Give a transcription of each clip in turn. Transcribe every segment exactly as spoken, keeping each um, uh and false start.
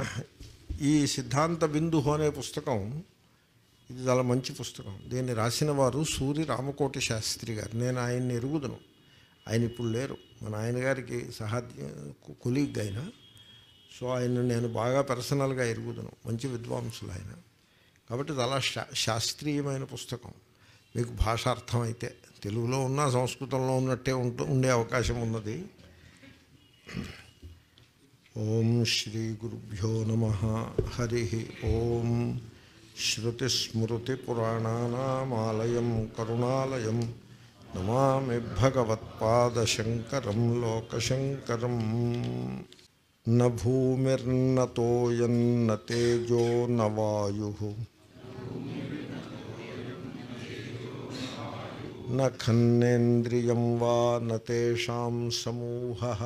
ఈ సిద్ధాంత బిందువు అనే పుస్తకం ఇది చాలా మంచి పుస్తకం. దీన్ని రాసిన వారు సూరి రామకోటి శాస్త్రి గారు. నేను ఆయన్ని ఎరుగుదును. ఆయన ఇప్పుడు లేరు. మా నాయనగారికి సహాధ్య కొలీగ్ ఆయన. సో ఆయన నేను బాగా పర్సనల్గా ఎరుగుదును. మంచి విద్వాంసులు ఆయన. కాబట్టి చాలా శా శాస్త్రీయమైన పుస్తకం. మీకు భాషార్థం అయితే తెలుగులో ఉన్న సంస్కృతంలో ఉన్నట్టే ఉంటూ ఉండే అవకాశం ఉన్నది. ఓం శ్రీ గురుభ్యో నమః. హరి ఓం. శ్రుతిస్మృతిపురాణానామాలయం కరుణాలయం నమామి భగవత్పాదశంకరం లోకశంకరం. న భూమిర్న తోయం న తేజో న వాయుః న ఖన్నేంద్రియం వా న తేషాం సమూహః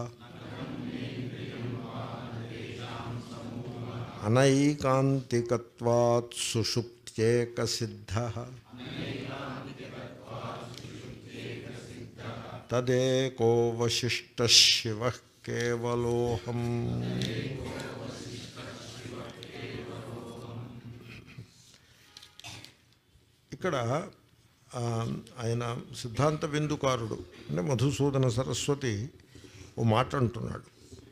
అనైకాంతికత్వాత్ సుషుప్త్యేకసిద్ధః తదేకో వశిష్టః శివః కేవలోహం. ఇక్కడ ఆయన సిద్ధాంత బిందుకారుడు అంటే మధుసూదన సరస్వతి ఓ మాట అంటున్నాడు.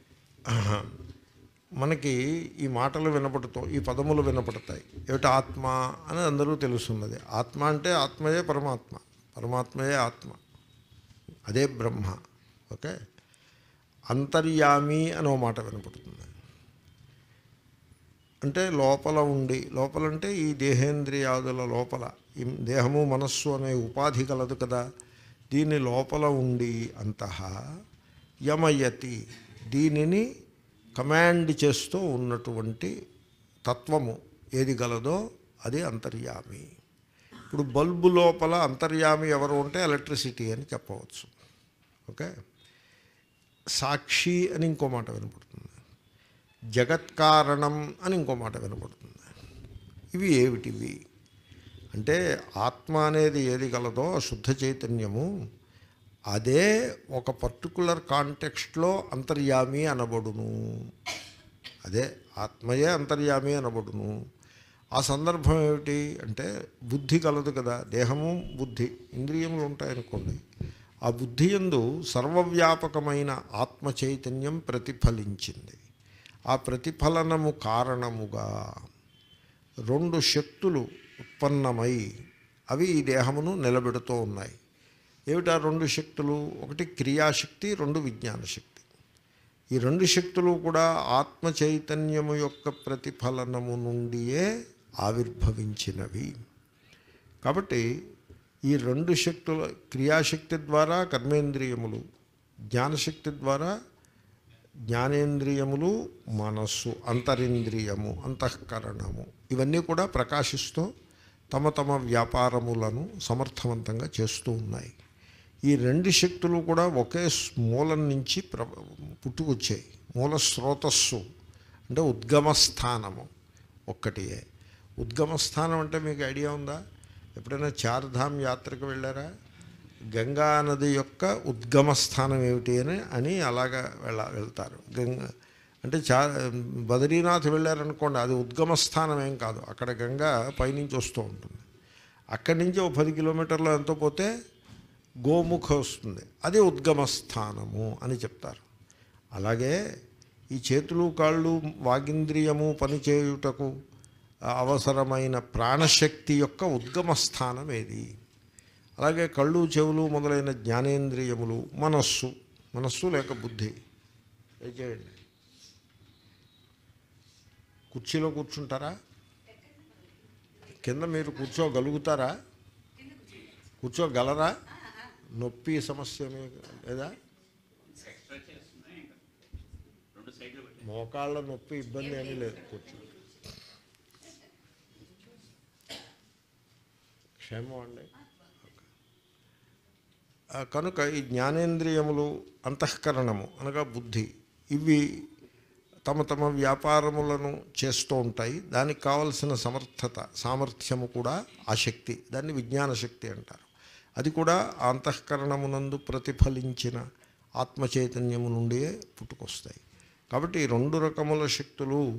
మనకి ఈ మాటలు వినపడుతూ ఈ పదములు వినపడతాయి. ఏమిటి ఆత్మ అని అందరూ తెలుస్తున్నది. ఆత్మ అంటే ఆత్మయే పరమాత్మ, పరమాత్మయే ఆత్మ, అదే బ్రహ్మ. ఓకే. అంతర్యామి అనో మాట వినపడుతుంది. అంటే లోపల ఉండి, లోపలంటే ఈ దేహేంద్రియాదుల లోపల, ఈ దేహము మనస్సు అనే ఉపాధి కలదు కదా, దీని లోపల ఉండి అంతః యమయతి, దీనిని కమాండ్ చేస్తూ ఉన్నటువంటి తత్వము ఏది గలదో అది అంతర్యామి. ఇప్పుడు బల్బు లోపల అంతర్యామి ఎవరు ఉంటే ఎలక్ట్రిసిటీ అని చెప్పవచ్చు. ఓకే. సాక్షి అని ఇంకో మాట వినపడుతుంది. జగత్కారణం అని ఇంకో మాట వినపడుతుంది. ఇవి ఏమిటివి అంటే ఆత్మ అనేది ఏది గలదో శుద్ధ చైతన్యము, అదే ఒక పర్టికులర్ కాంటెక్స్ట్లో అంతర్యామి అనబడును. అదే ఆత్మయే అంతర్యామి అనబడును. ఆ సందర్భం ఏమిటి అంటే బుద్ధి కలదు కదా, దేహము బుద్ధి ఇంద్రియములు ఉంటాయనుకోండి. ఆ బుద్ధి యందు సర్వవ్యాపకమైన ఆత్మ చైతన్యం ప్రతిఫలించింది. ఆ ప్రతిఫలనము కారణముగా రెండు శక్తులు ఉత్పన్నమై అవి ఈ దేహమును నిలబెడుతూ ఉన్నాయి. ఏమిటా రెండు శక్తులు? ఒకటి క్రియాశక్తి, రెండు విజ్ఞానశక్తి. ఈ రెండు శక్తులు కూడా ఆత్మ చైతన్యము యొక్క ప్రతిఫలనము నుండియే ఆవిర్భవించినవి. కాబట్టి ఈ రెండు శక్తుల క్రియాశక్తి ద్వారా కర్మేంద్రియములు, జ్ఞానశక్తి ద్వారా జ్ఞానేంద్రియములు, మనస్సు, అంతరింద్రియము, అంతఃకరణము ఇవన్నీ కూడా ప్రకాశిస్తూ తమ తమ వ్యాపారములను సమర్థవంతంగా చేస్తూ ఉన్నాయి. ఈ రెండు శక్తులు కూడా ఒకే మూలం నుంచి ప్ర పుట్టుకొచ్చాయి. మూల స్రోతస్సు అంటే ఉద్గమస్థానము ఒక్కటియే. ఉద్గమస్థానం అంటే మీకు ఐడియా ఉందా? ఎప్పుడైనా చార్ధామ్ యాత్రకు వెళ్ళారా? గంగా నది యొక్క ఉద్గమస్థానం ఏమిటి అని అని అలాగా వెళ్ళ వెళ్తారు. గంగా అంటే చా బద్రీనాథ్ వెళ్ళారనుకోండి, అది ఉద్గమస్థానం ఏం కాదు. అక్కడ గంగా పైనుంచి వస్తూ ఉంటుంది. అక్కడి నుంచి ఒక పది కిలోమీటర్లు ఎంతో పోతే గోముఖ వస్తుంది, అది ఉద్గమస్థానము అని చెప్తారు. అలాగే ఈ చేతులు కాళ్ళు వాగింద్రియము పనిచేయుటకు అవసరమైన ప్రాణశక్తి యొక్క ఉద్గమస్థానం ఏది? అలాగే కళ్ళు చెవులు మొదలైన జ్ఞానేంద్రియములు, మనస్సు మనస్సు లేక బుద్ధి. చేయండి. కుర్చీలో కూర్చుంటారా? కింద మీరు కూర్చోగలుగుతారా? కూర్చోగలరా? నొప్పి సమస్య మీకు లేదా? మోకాళ్ళ నొప్పి ఇబ్బంది ఏమీ లేదు, కూర్చో. క్షేమం అండి. కనుక ఈ జ్ఞానేంద్రియములు, అంతఃకరణము అనగా బుద్ధి, ఇవి తమ తమ వ్యాపారములను చేస్తూ ఉంటాయి. దానికి కావలసిన సమర్థత, సామర్థ్యము కూడా ఆ శక్తి, దాన్ని విజ్ఞాన శక్తి అంటారు. అది కూడా అంతఃకరణమునందు ప్రతిఫలించిన ఆత్మచైతన్యము నుండి పుట్టుకొస్తాయి. కాబట్టి ఈ రెండు రకముల శక్తులు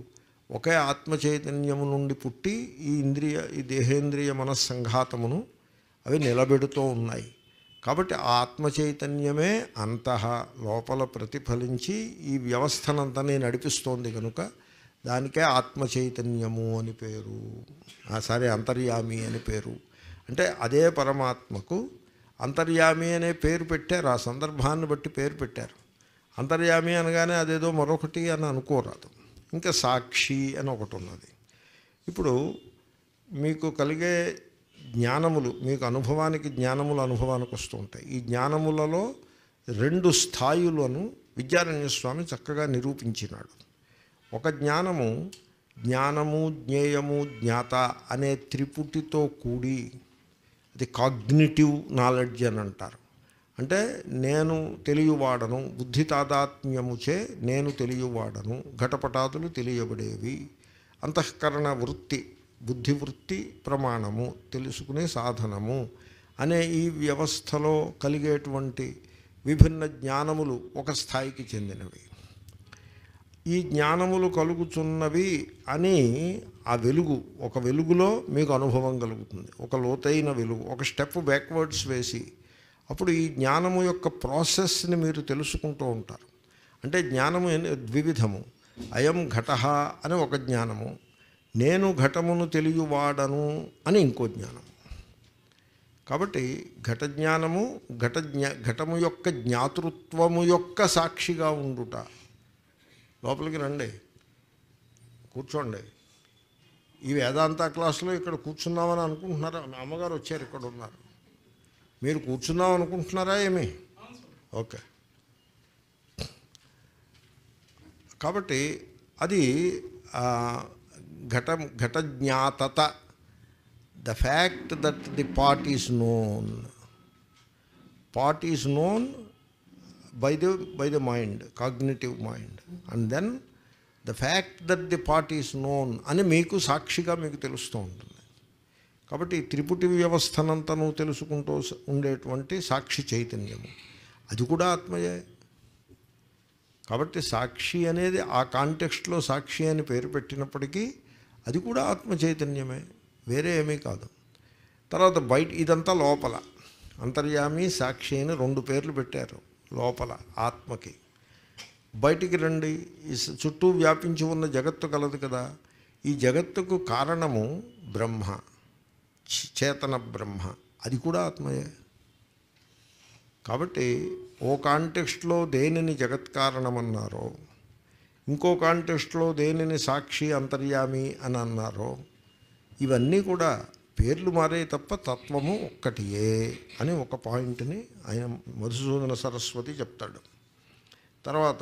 ఒకే ఆత్మ చైతన్యము నుండి పుట్టి ఈ ఇంద్రియ ఈ దేహేంద్రియ మనస్సంఘాతమును అవి నిలబెడుతూ ఉన్నాయి. కాబట్టి ఆ ఆత్మ చైతన్యమే అంతః లోపల ప్రతిఫలించి ఈ వ్యవస్థనంతనే నడిపిస్తోంది కనుక దానికే ఆత్మ చైతన్యము అని పేరు. సరే, అంతర్యామి అని పేరు. అంటే అదే పరమాత్మకు అంతర్యామి అనే పేరు పెట్టారు, ఆ సందర్భాన్ని బట్టి పేరు పెట్టారు. అంతర్యామి అనగానే అదేదో మరొకటి అని అనుకోరాదు. ఇంకా సాక్షి అని ఒకటి ఉన్నది. ఇప్పుడు మీకు కలిగే జ్ఞానములు, మీకు అనుభవానికి జ్ఞానములు అనుభవానికి వస్తూ ఉంటాయి. ఈ జ్ఞానములలో రెండు స్థాయిలను విద్యారణ్య స్వామి చక్కగా నిరూపించినాడు. ఒక జ్ఞానము జ్ఞానము, జ్ఞేయము, జ్ఞాత అనే త్రిపుటితో కూడి, అది కాగ్నిటివ్ నాలెడ్జ్ అని అంటారు. అంటే నేను తెలియవాడను, బుద్ధి తాదాత్మ్యముచే నేను తెలియవాడను, ఘటపటాదులు తెలియబడేవి. అంతఃకరణ వృత్తి, బుద్ధివృత్తి ప్రమాణము, తెలుసుకునే సాధనము అనే ఈ వ్యవస్థలో కలిగేటువంటి విభిన్న జ్ఞానములు ఒక స్థాయికి చెందినవి. ఈ జ్ఞానములు కలుగుతున్నవి అని ఆ వెలుగు, ఒక వెలుగులో మీకు అనుభవం కలుగుతుంది, ఒక లోతైన వెలుగు. ఒక స్టెప్ బ్యాక్వర్డ్స్ వేసి అప్పుడు ఈ జ్ఞానము యొక్క ప్రాసెస్ని మీరు తెలుసుకుంటూ ఉంటారు. అంటే జ్ఞానము ద్వివిధము. అయం ఘటః అని ఒక జ్ఞానము, నేను ఘటమును తెలియవాడను అని ఇంకో జ్ఞానము. కాబట్టి ఘట జ్ఞానము, ఘట జ్ఞా ఘటము యొక్క జ్ఞాతృత్వము యొక్క సాక్షిగా ఉండుట. లోపలికి రండి, కూర్చోండి. ఈ వేదాంత క్లాసులో ఇక్కడ కూర్చున్నామని అనుకుంటున్నారా? మా అమ్మగారు వచ్చారు, ఇక్కడ ఉన్నారు. మీరు కూర్చున్నాం అనుకుంటున్నారా ఏమి? ఓకే. కాబట్టి అది ఘట ఘట జ్ఞాతత, the fact that the part is known. Part is known by the by the mind, cognitive mind, and then the fact that the part is known అని మీకు సాక్షిగా మీకు తెలుస్తూ ఉంటుంది. కాబట్టి త్రిపుటి వ్యవస్థనంతను తెలుసుకుంటూ ఉండేటువంటి సాక్షి చైతన్యము అది కూడా ఆత్మయే. కాబట్టి సాక్షి అనేది ఆ కాంటెక్స్ట్లో సాక్షి అని పేరు పెట్టినప్పటికీ అది కూడా ఆత్మ చైతన్యమే, వేరే ఏమీ కాదు. తర్వాత బయట ఇదంతా లోపల అంతర్యామి, సాక్షి అని రెండు పేర్లు పెట్టారు లోపల ఆత్మకి. బయటికి రండి, ఈ చుట్టూ వ్యాపించి ఉన్న జగత్తు కలదు కదా, ఈ జగత్తుకు కారణము బ్రహ్మ, చేతన బ్రహ్మ, అది కూడా ఆత్మయే. కాబట్టి ఓ కాంటెక్స్ట్లో దేనిని జగత్ కారణమన్నారో, ఇంకో కాంటెక్స్ట్లో దేనిని సాక్షి అంతర్యామి అని అన్నారో, ఇవన్నీ కూడా పేర్లు మారే తప్ప తత్వము ఒక్కటియే అని ఒక పాయింట్ని ఆయన మధుసూదన సరస్వతి చెప్తాడు. తర్వాత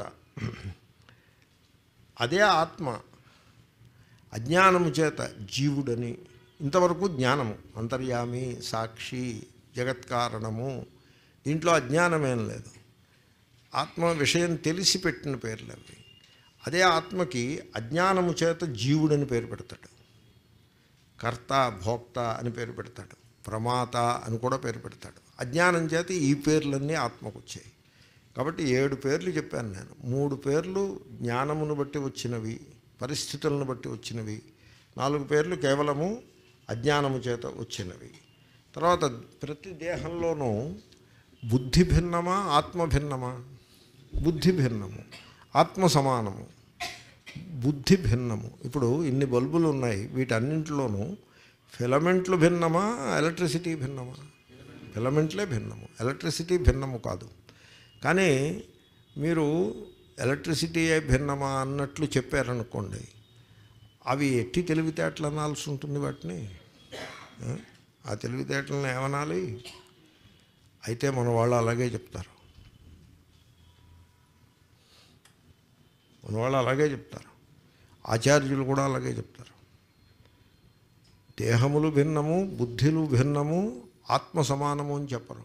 అదే ఆత్మ అజ్ఞానము చేత జీవుడని, ఇంతవరకు జ్ఞానము అంతర్యామి, సాక్షి, జగత్కారణము, దీంట్లో అజ్ఞానమేం లేదు. ఆత్మ విషయం తెలిసి పెట్టిన పేర్లు అవి. అదే ఆత్మకి అజ్ఞానము చేత జీవుడని పేరు పెడతాడు, కర్త, భోక్త అని పేరు పెడతాడు, ప్రమాత అని కూడా పేరు పెడతాడు. అజ్ఞానం చేత ఈ పేర్లన్నీ ఆత్మకు వచ్చాయి. కాబట్టి ఏడు పేర్లు చెప్పాను నేను. మూడు పేర్లు జ్ఞానమును బట్టి వచ్చినవి, పరిస్థితులను బట్టి వచ్చినవి. నాలుగు పేర్లు కేవలము అజ్ఞానము చేత వచ్చినవి. తర్వాత ప్రతి దేహంలోనూ బుద్ధి భిన్నమా, ఆత్మ భిన్నమా? బుద్ధి భిన్నము, ఆత్మ సమానము. బుద్ధి భిన్నము. ఇప్పుడు ఇన్ని బల్బులు ఉన్నాయి, వీటన్నింటిలోనూ ఫిలమెంట్లు భిన్నమా, ఎలక్ట్రిసిటీ భిన్నమా? ఫిలమెంట్లే భిన్నము, ఎలక్ట్రిసిటీ భిన్నము కాదు. కానీ మీరు ఎలక్ట్రిసిటీ భిన్నమా అన్నట్లు చెప్పారనుకోండి, అవి ఎట్టి తెలివితేటలు అనాల్సి ఉంటుంది. వాటిని ఆ తెలివితేటలను ఏమనాలి? అయితే మన వాళ్ళు అలాగే చెప్తారు, మన వాళ్ళు అలాగే చెప్తారు, ఆచార్యులు కూడా అలాగే చెప్తారు. దేహములు భిన్నము, బుద్ధులు భిన్నము, ఆత్మ సమానము అని చెప్పరు.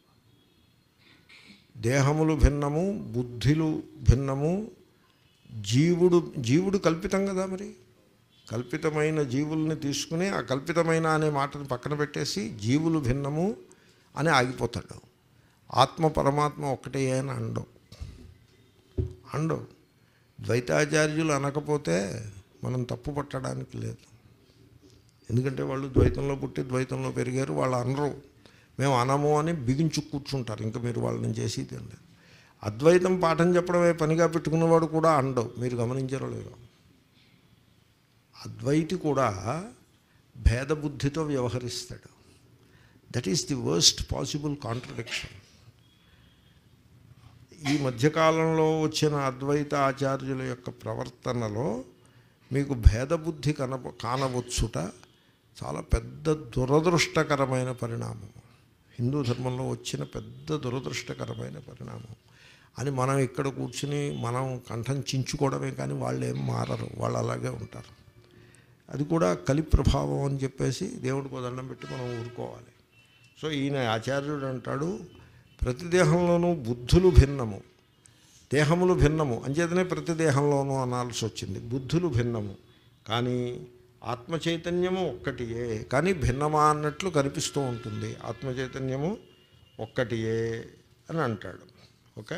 దేహములు భిన్నము, బుద్ధులు భిన్నము, జీవుడు జీవుడు కల్పితం కదా. మరి కల్పితమైన జీవుల్ని తీసుకుని ఆ కల్పితమైన అనే మాటను పక్కన పెట్టేసి జీవులు భిన్నము అని ఆగిపోతాడు. ఆత్మ పరమాత్మ ఒక్కటే అని అండవు అండవు ద్వైతాచార్యులు అనకపోతే మనం తప్పు పట్టడానికి లేదు. ఎందుకంటే వాళ్ళు ద్వైతంలో పుట్టి ద్వైతంలో పెరిగారు. వాళ్ళు అనరు, మేము అనము అని బిగించు కూర్చుంటారు. ఇంకా మీరు వాళ్ళని చేసేది లేదు. అద్వైతం పాఠం చెప్పడమే పనిగా పెట్టుకున్నవాడు కూడా అండవు. మీరు గమనించారో లేదో, అద్వైతి కూడా భేదబుద్ధితో వ్యవహరిస్తాడు. That is the worst possible contradiction. ఈ మధ్యకాలంలో వచ్చిన అద్వైత ఆచార్యుల యొక్క ప్రవర్తనలో మీకు భేదబుద్ధి కన కానవచ్చుట చాలా పెద్ద దురదృష్టకరమైన పరిణామం. హిందూ ధర్మంలో వచ్చిన పెద్ద దురదృష్టకరమైన పరిణామం అని మనం ఇక్కడ కూర్చుని మనం కంఠం చించుకోవడమే, కానీ వాళ్ళు ఏం మారరు, వాళ్ళు అలాగే ఉంటారు. అది కూడా కలి ప్రభావం అని చెప్పేసి దేవుడికి దండం పెట్టి మనం ఊరుకోవాలి. సో ఈయన ఆచార్యుడు అంటాడు, ప్రతి దేహంలోనూ బుద్ధులు భిన్నము, దేహములు భిన్నము, అంచేతనే ప్రతి దేహంలోనూ అనాల్సి వచ్చింది. బుద్ధులు భిన్నము కానీ ఆత్మ చైతన్యము ఒక్కటియే, కానీ భిన్నమా అన్నట్లు కనిపిస్తూ ఉంటుంది. ఆత్మ చైతన్యము ఒక్కటియే అని అంటాడు. ఓకే,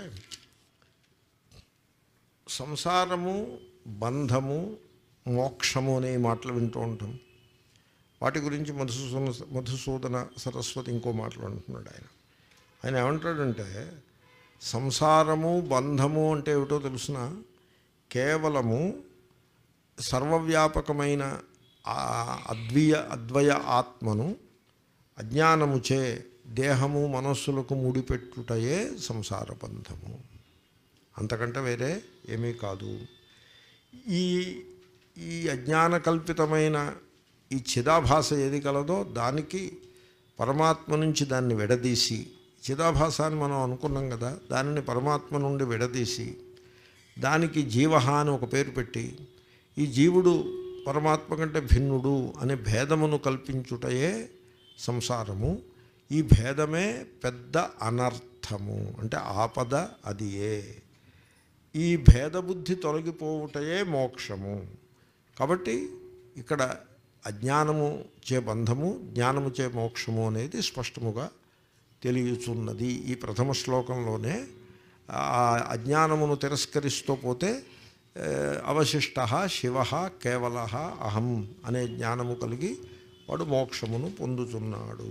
సంసారము, బంధము, మోక్షము అనే మాటలు వింటూ ఉంటాం. వాటి గురించి మధుసూదన మధుసూదన సరస్వతి ఇంకో మాటలు అంటున్నాడు. ఆయన ఆయన ఏమంటాడంటే, సంసారము బంధము అంటే ఏమిటో తెలుసిన, కేవలము సర్వవ్యాపకమైన అద్వయ అద్వయ ఆత్మను అజ్ఞానముచే దేహము మనస్సులకు ముడిపెట్టుటయే సంసార బంధము, అంతకంటే వేరే ఏమీ కాదు. ఈ ఈ అజ్ఞాన కల్పితమైన ఈ చిదాభాస ఏది కలదో దానికి పరమాత్మ నుంచి దాన్ని విడదీసి, చిదాభాస అని మనం అనుకున్నాం కదా, దానిని పరమాత్మ నుండి విడదీసి దానికి జీవహ అని ఒక పేరు పెట్టి, ఈ జీవుడు పరమాత్మ కంటే భిన్నుడు అనే భేదమును కల్పించుటయే సంసారము. ఈ భేదమే పెద్ద అనర్థము, అంటే ఆపద అది ఏ. ఈ భేదబుద్ధి తొలగిపోవుటయే మోక్షము. కాబట్టి ఇక్కడ అజ్ఞానము చే బంధము, జ్ఞానము చే మోక్షము అనేది స్పష్టముగా తెలియచున్నది. ఈ ప్రథమ శ్లోకంలోనే ఆ అజ్ఞానమును తిరస్కరిస్తూ పోతే అవశిష్ట శివ కేవల అహం అనే జ్ఞానము కలిగి వాడు మోక్షమును పొందుతున్నాడు.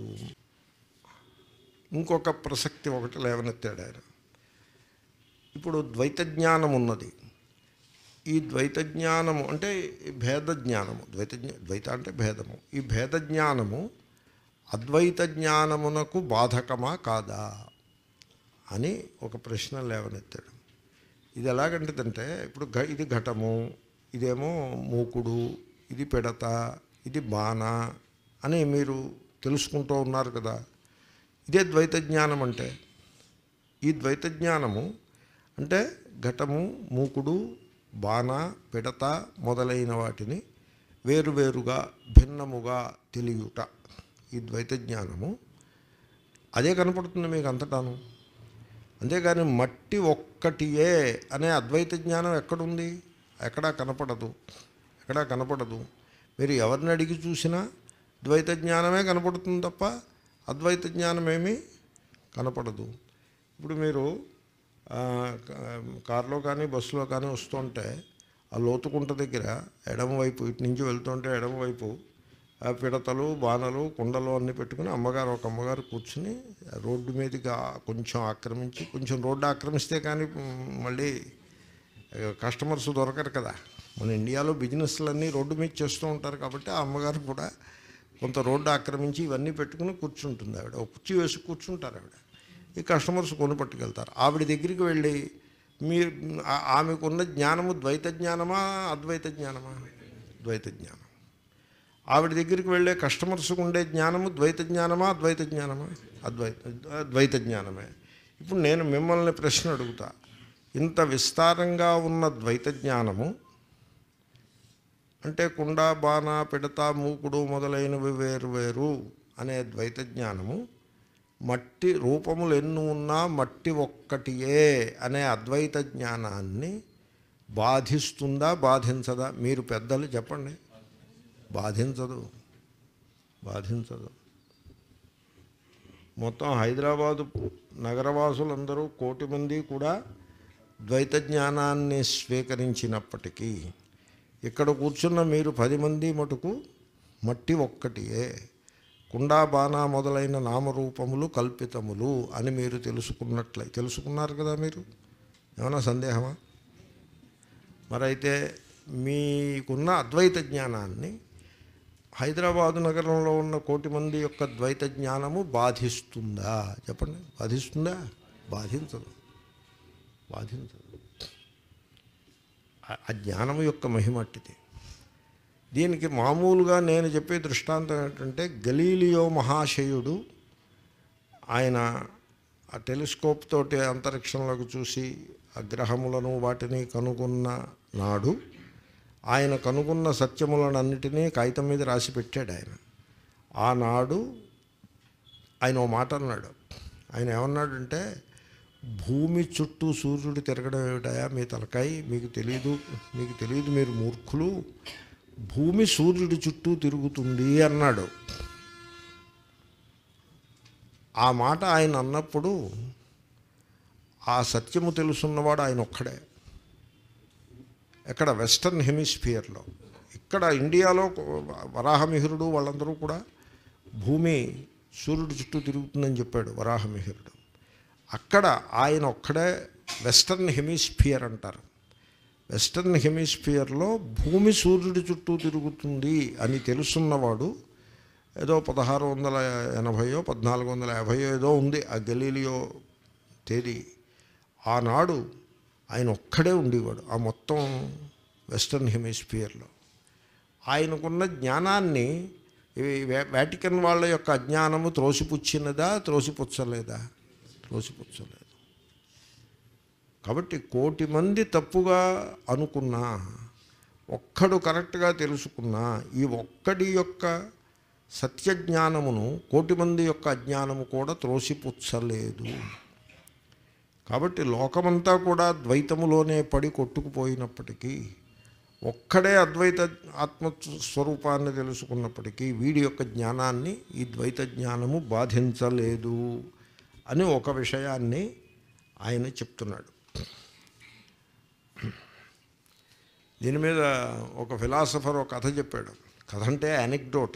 ఇంకొక ప్రసక్తి ఒకటి లేవనెత్తాడు ఆయన. ఇప్పుడు ద్వైత జ్ఞానం ఉన్నది. ఈ ద్వైత జ్ఞానము అంటే భేద జ్ఞానము, ద్వైత ద్వైత అంటే భేదము. ఈ భేద జ్ఞానము అద్వైత జ్ఞానమునకు బాధకమా కాదా అని ఒక ప్రశ్న లేవనెత్తాడు. ఇది ఎలాగంటదంటే, ఇప్పుడు ఘ ఇది ఘటము, ఇదేమో మూకుడు, ఇది పిడత, ఇది బాణ అని మీరు తెలుసుకుంటూ ఉన్నారు కదా. ఇదే ద్వైత జ్ఞానం అంటే. ఈ ద్వైత జ్ఞానము అంటే ఘటము, మూకుడు, బాణ, పిడత మొదలైన వాటిని వేరువేరుగా భిన్నముగా తెలియుట, ఈ ద్వైత జ్ఞానము అదే కనపడుతుంది మీకు అంతటాను. అంతేగాని మట్టి ఒక్కటియే అనే అద్వైత జ్ఞానం ఎక్కడుంది? ఎక్కడా కనపడదు, ఎక్కడా కనపడదు. మీరు ఎవరిని అడిగి చూసినా ద్వైత జ్ఞానమే కనపడుతుంది తప్ప అద్వైత జ్ఞానమేమీ కనపడదు. ఇప్పుడు మీరు కారులో కానీ బస్సులో కానీ వస్తుంటే ఆ లోతుకుంట దగ్గర ఎడమవైపు ఇటు నుంచి వెళ్తుంటే ఎడమవైపు పిడతలు, బాణలు, కుండలు అన్నీ పెట్టుకుని అమ్మగారు ఒక అమ్మగారు కూర్చుని రోడ్డు మీదుగా కొంచెం ఆక్రమించి, కొంచెం రోడ్డు ఆక్రమిస్తే కానీ మళ్ళీ కస్టమర్స్ దొరకరు కదా. మన ఇండియాలో బిజినెస్లన్నీ రోడ్డు మీద చేస్తూ ఉంటారు కాబట్టి ఆ అమ్మగారు కూడా కొంత రోడ్డు ఆక్రమించి ఇవన్నీ పెట్టుకుని కూర్చుంటుంది. ఆవిడ ఒక కుర్చీ వేసి కూర్చుంటారు. ఆవిడ ఈ కస్టమర్స్ కొని పట్టుకెళ్తారు. ఆవిడ దగ్గరికి వెళ్ళి మీరు ఆమెకున్న జ్ఞానము ద్వైత జ్ఞానమా అద్వైత జ్ఞానమా? ద్వైత జ్ఞానం. ఆవిడ దగ్గరికి వెళ్ళే కస్టమర్స్కి ఉండే జ్ఞానము ద్వైత జ్ఞానమా అద్వైత జ్ఞానమా? అద్వైత ద్వైత జ్ఞానమే. ఇప్పుడు నేను మిమ్మల్ని ప్రశ్న అడుగుతా, ఇంత విస్తారంగా ఉన్న ద్వైత జ్ఞానము అంటే కుండ, బాణ, పిడత, మూకుడు మొదలైనవి వేరు వేరు అనే ద్వైత జ్ఞానము మట్టి రూపములు ఎన్ని ఉన్నా మట్టి ఒక్కటియే అనే అద్వైత జ్ఞానాన్ని బాధిస్తుందా బాధించదా? మీరు పెద్దలు చెప్పండి. బాధించదు, బాధించదు. మొత్తం హైదరాబాదు నగరవాసులందరూ కోటి మంది కూడా ద్వైత జ్ఞానాన్ని స్వీకరించినప్పటికీ ఇక్కడ కూర్చున్న మీరు పది మంది మటుకు మట్టి ఒక్కటియే, కుండా బాణా మొదలైన నామరూపములు కల్పితములు అని మీరు తెలుసుకున్నట్లయి తెలుసుకున్నారు కదా. మీరు ఏమైనా సందేహమా? మరైతే మీకున్న అద్వైత జ్ఞానాన్ని హైదరాబాదు నగరంలో ఉన్న కోటి మంది యొక్క ద్వైత జ్ఞానము బాధిస్తుందా? చెప్పండి, బాధిస్తుందా? బాధించదు, బాధించదు. ఆ జ్ఞానము యొక్క మహిమట్టిది. దీనికి మామూలుగా నేను చెప్పే దృష్టాంతం ఏంటంటే, గలీలియో మహాశయుడు ఆయన ఆ టెలిస్కోప్ తోటి అంతరిక్షంలోకి చూసి ఆ గ్రహములను వాటిని కనుగొన్న నాడు ఆయన కనుగొన్న సత్యములనన్నిటినీ కాగితం మీద రాసి పెట్టాడు ఆయన. ఆనాడు ఆయన ఓ మాట అన్నాడు. ఆయన ఏమన్నాడంటే, భూమి చుట్టూ సూర్యుడు తిరగడం ఏమిటాయా మీ తలకాయి, మీకు తెలియదు, మీకు తెలియదు, మీరు మూర్ఖులు, భూమి సూర్యుడి చుట్టూ తిరుగుతుంది అన్నాడు. ఆ మాట ఆయన అన్నప్పుడు ఆ సత్యము తెలుసున్నవాడు ఆయన ఒక్కడే. ఎక్కడ? వెస్టర్న్ హెమిస్ఫియర్లో. ఇక్కడ ఇండియాలో వరాహమిహిరుడు వాళ్ళందరూ కూడా భూమి సూర్యుడి చుట్టూ తిరుగుతుందని చెప్పాడు వరాహమిహిరుడు. అక్కడ ఆయన ఒక్కడే వెస్టర్న్ హెమిస్ఫియర్ అంటారు. వెస్టర్న్ హెమిస్ఫియర్లో భూమి సూర్యుడి చుట్టూ తిరుగుతుంది అని తెలుసున్నవాడు ఏదో పదహారు వందల ఎనభైయో పద్నాలుగు వందల యాభైయో ఏదో ఉంది ఆ గలీలియో తేదీ. ఆనాడు ఆయన ఒక్కడే ఉండేవాడు ఆ మొత్తం వెస్టర్న్ హెమిస్ఫియర్లో. ఆయనకున్న జ్ఞానాన్ని వాటికన్ వాళ్ళ యొక్క అజ్ఞానము త్రోసిపుచ్చినదా, త్రోసిపుచ్చలేదా? త్రోసిపుచ్చలేదు. కాబట్టి కోటి మంది తప్పుగా అనుకున్నా, ఒక్కడు కరెక్ట్గా తెలుసుకున్నా, ఈ ఒక్కడి యొక్క సత్యజ్ఞానమును కోటి మంది యొక్క అజ్ఞానము కూడా త్రోసిపుచ్చలేదు. కాబట్టి లోకమంతా కూడా ద్వైతములోనే పడి కొట్టుకుపోయినప్పటికీ, ఒక్కడే అద్వైత ఆత్మస్వరూపాన్ని తెలుసుకున్నప్పటికీ వీడి యొక్క జ్ఞానాన్ని ఈ ద్వైత జ్ఞానము బాధించలేదు అని ఒక విషయాన్ని ఆయన చెప్తున్నాడు. దీని మీద ఒక ఫిలాసఫర్ ఒక కథ చెప్పాడు. కథ అంటే యానెక్డోట్.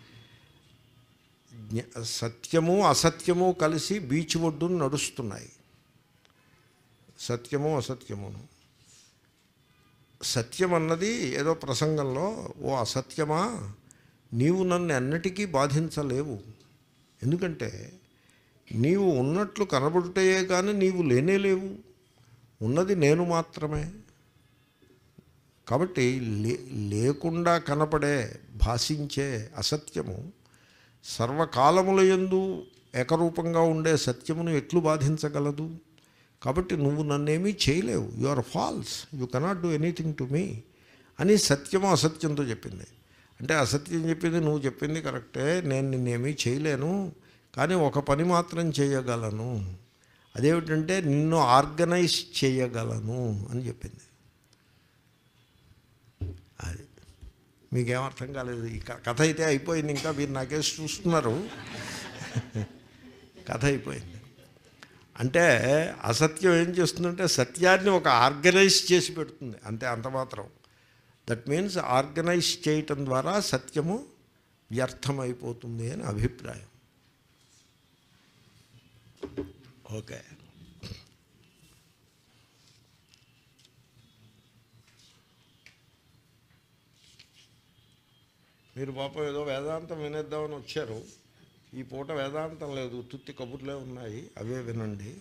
సత్యము అసత్యము కలిసి బీచ్ ఒడ్డును నడుస్తున్నాయి. సత్యము అసత్యమును. సత్యం అన్నది ఏదో ప్రసంగంలో, ఓ అసత్యమా, నీవు నన్ను ఎన్నటికీ బాధించలేవు, ఎందుకంటే నీవు ఉన్నట్లు కనబడుటయే కానీ నీవు లేనేలేవు, ఉన్నది నేను మాత్రమే. కాబట్టి లే లేకుండా కనపడే భాషించే అసత్యము సర్వకాలముల యందు ఏకరూపంగా ఉండే సత్యమును ఎట్లు బాధించగలదు? కాబట్టి నువ్వు నన్నేమీ చేయలేవు, you are false, you cannot do anything to me అని సత్యము అసత్యంతో చెప్పింది. అంటే అసత్యం చెప్పింది, నువ్వు చెప్పింది కరెక్టే, నేను నిన్నేమీ చేయలేను, కానీ ఒక పని మాత్రం చేయగలను, అదేమిటంటే నిన్ను ఆర్గనైజ్ చేయగలను అని చెప్పింది. అది మీకేమర్థం కాలేదు. ఈ కథ అయితే అయిపోయింది, ఇంకా మీరు నాకేసి చూస్తున్నారు. కథ అయిపోయింది. అంటే అసత్యం ఏం చేస్తుందంటే సత్యాన్ని ఒక ఆర్గనైజ్ చేసి పెడుతుంది అంతే, అంత మాత్రం. దట్ మీన్స్ ఆర్గనైజ్ చేయటం ద్వారా సత్యము వ్యర్థమైపోతుంది అని అభిప్రాయం. ఓకే, మీరు పాపం ఏదో వేదాంతం వినేద్దామని వచ్చారు. ఈ పూట వేదాంతం లేదు, తుత్తి కబుర్లే ఉన్నాయి, అవే వినండి.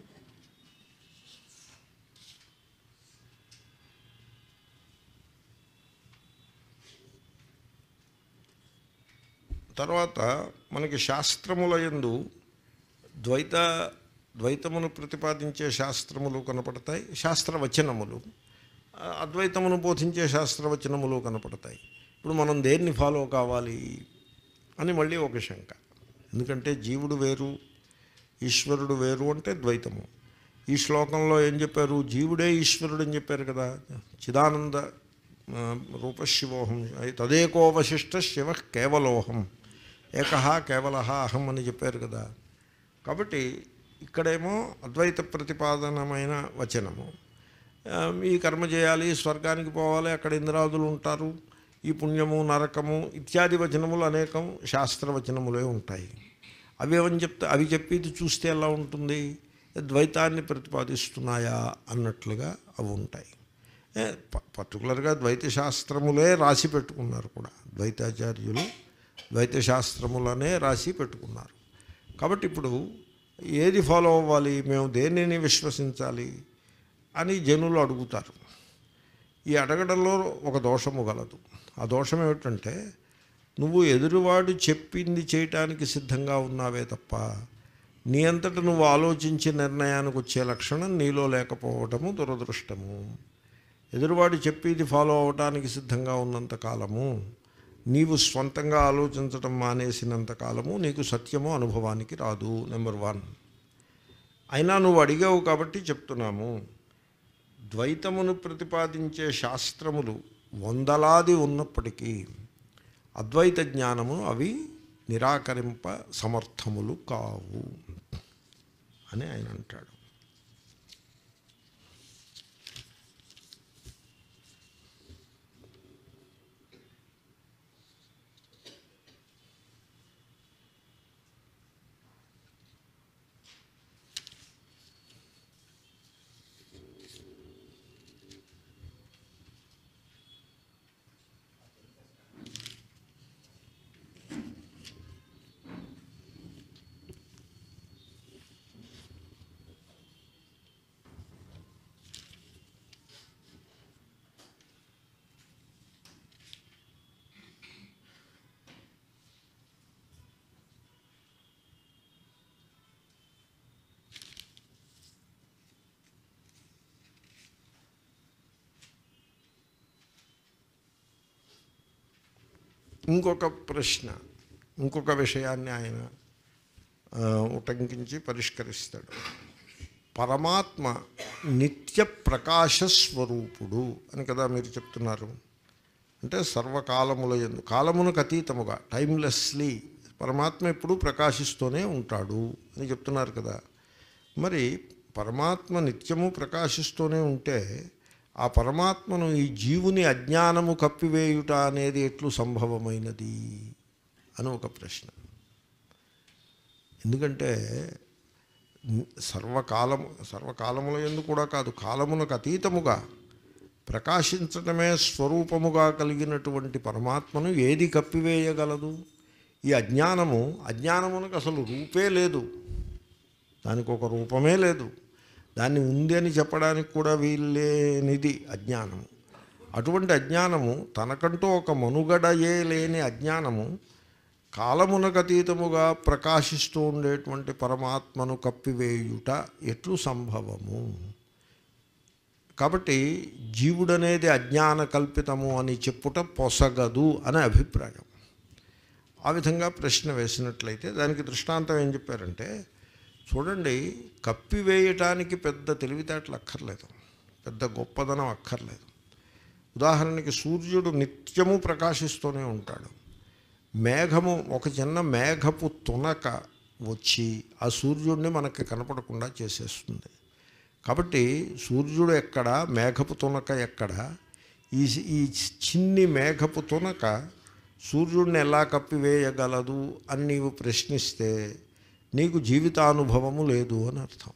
తర్వాత మనకి శాస్త్రముల యందు ద్వైత ద్వైతమును ప్రతిపాదించే శాస్త్రములు కనపడతాయి, శాస్త్రవచనములు, అద్వైతమును బోధించే శాస్త్రవచనములు కనపడతాయి. ఇప్పుడు మనం దేన్ని ఫాలో కావాలి అని మళ్ళీ ఒక శంక. ఎందుకంటే జీవుడు వేరు, ఈశ్వరుడు వేరు అంటే ద్వైతము. ఈ శ్లోకంలో ఏం చెప్పారు? జీవుడే ఈశ్వరుడు అని చెప్పారు కదా. చిదానంద రూపశివోహం తదేకోవశిష్ట శివ కేవలోహం ఏకహ కేవల అహం అని చెప్పారు కదా. కాబట్టి ఇక్కడేమో అద్వైత ప్రతిపాదనమైన వచనము, ఈ కర్మ చేయాలి, స్వర్గానికి పోవాలి, అక్కడ ఇంద్రాదులు ఉంటారు, ఈ పుణ్యము నరకము ఇత్యాది వచనములు అనేకం శాస్త్రవచనములే ఉంటాయి. అవి ఏమని చెప్తా అవి చెప్పేది చూస్తే ఎలా ఉంటుంది, ద్వైతాన్ని ప్రతిపాదిస్తున్నాయా అన్నట్లుగా అవి ఉంటాయి. పర్టికులర్గా ద్వైత శాస్త్రములే రాసి పెట్టుకున్నారు కూడా, ద్వైతాచార్యులు ద్వైత శాస్త్రములనే రాసి పెట్టుకున్నారు. కాబట్టి ఇప్పుడు ఏది ఫాలో అవ్వాలి, మేము దేనిని విశ్వసించాలి అని జనులు అడుగుతారు. ఈ అడగడంలో ఒక దోషము గలదు. ఆ దోషం ఏమిటంటే, నువ్వు ఎదురువాడు చెప్పింది చేయటానికి సిద్ధంగా ఉన్నావే తప్ప నీ అంతట నువ్వు ఆలోచించి నిర్ణయానికి వచ్చే లక్షణం నీలో లేకపోవటము దురదృష్టము. ఎదురువాడు చెప్పేది ఫాలో అవటానికి సిద్ధంగా ఉన్నంతకాలము, నీవు స్వంతంగా ఆలోచించటం మానేసినంత కాలము నీకు సత్యము అనుభవానికి రాదు. Number one. అయినా నువ్వు అడిగావు కాబట్టి చెప్తున్నాము. ద్వైతమును ప్రతిపాదించే శాస్త్రములు వందలాది ఉన్నప్పటికీ అద్వైత జ్ఞానమును అవి నిరాకరింప సమర్థములు కావు అని ఆయన అంటాడు. ఇంకొక ప్రశ్న, ఇంకొక విషయాన్ని ఆయన ఉటంకించి పరిష్కరిస్తాడు. పరమాత్మ నిత్య ప్రకాశ స్వరూపుడు అని కదా మీరు చెప్తున్నారు. అంటే సర్వకాలముల యందు కాలమునకు అతీతముగా టైమ్లెస్లీ పరమాత్మ ఎప్పుడూ ప్రకాశిస్తూనే ఉంటాడు అని చెప్తున్నారు కదా. మరి పరమాత్మ నిత్యము ప్రకాశిస్తూనే ఉంటే ఆ పరమాత్మను ఈ జీవుని అజ్ఞానము కప్పివేయుట అనేది ఎట్లు సంభవమైనది అని ఒక ప్రశ్న. ఎందుకంటే సర్వకాలము సర్వకాలముల యందు కూడా కాదు, కాలమునకు అతీతముగా ప్రకాశించటమే స్వరూపముగా కలిగినటువంటి పరమాత్మను ఏది కప్పివేయగలదు? ఈ అజ్ఞానము అజ్ఞానమునకు అసలు రూపే లేదు, దానికి ఒక రూపమే లేదు, దాన్ని ఉంది అని చెప్పడానికి కూడా వీల్లేనిది అజ్ఞానము. అటువంటి అజ్ఞానము, తనకంటూ ఒక మనుగడయే లేని అజ్ఞానము కాలమునకు అతీతముగా ప్రకాశిస్తూ ఉండేటువంటి పరమాత్మను కప్పివేయుట ఎట్లు సంభవము? కాబట్టి జీవుడనేది అజ్ఞాన కల్పితము అని చెప్పుట పొసగదు అనే అభిప్రాయం. ఆ విధంగా ప్రశ్న వేసినట్లయితే దానికి దృష్టాంతం ఏం చెప్పారంటే, చూడండి, కప్పివేయటానికి పెద్ద తెలివితేటలు అక్కర్లేదు, పెద్ద గొప్పదనం అక్కర్లేదు. ఉదాహరణకి సూర్యుడు నిత్యము ప్రకాశిస్తూనే ఉంటాడు. మేఘము, ఒక చిన్న మేఘపు తునక వచ్చి ఆ సూర్యుడిని మనకి కనపడకుండా చేసేస్తుంది. కాబట్టి సూర్యుడు ఎక్కడ, మేఘపు తునక ఎక్కడ? ఈ ఈ చిన్ని మేఘపు తునక సూర్యుడిని ఎలా కప్పివేయగలదు అని నీవు ప్రశ్నిస్తే నీకు జీవితానుభవము లేదు అని అర్థం.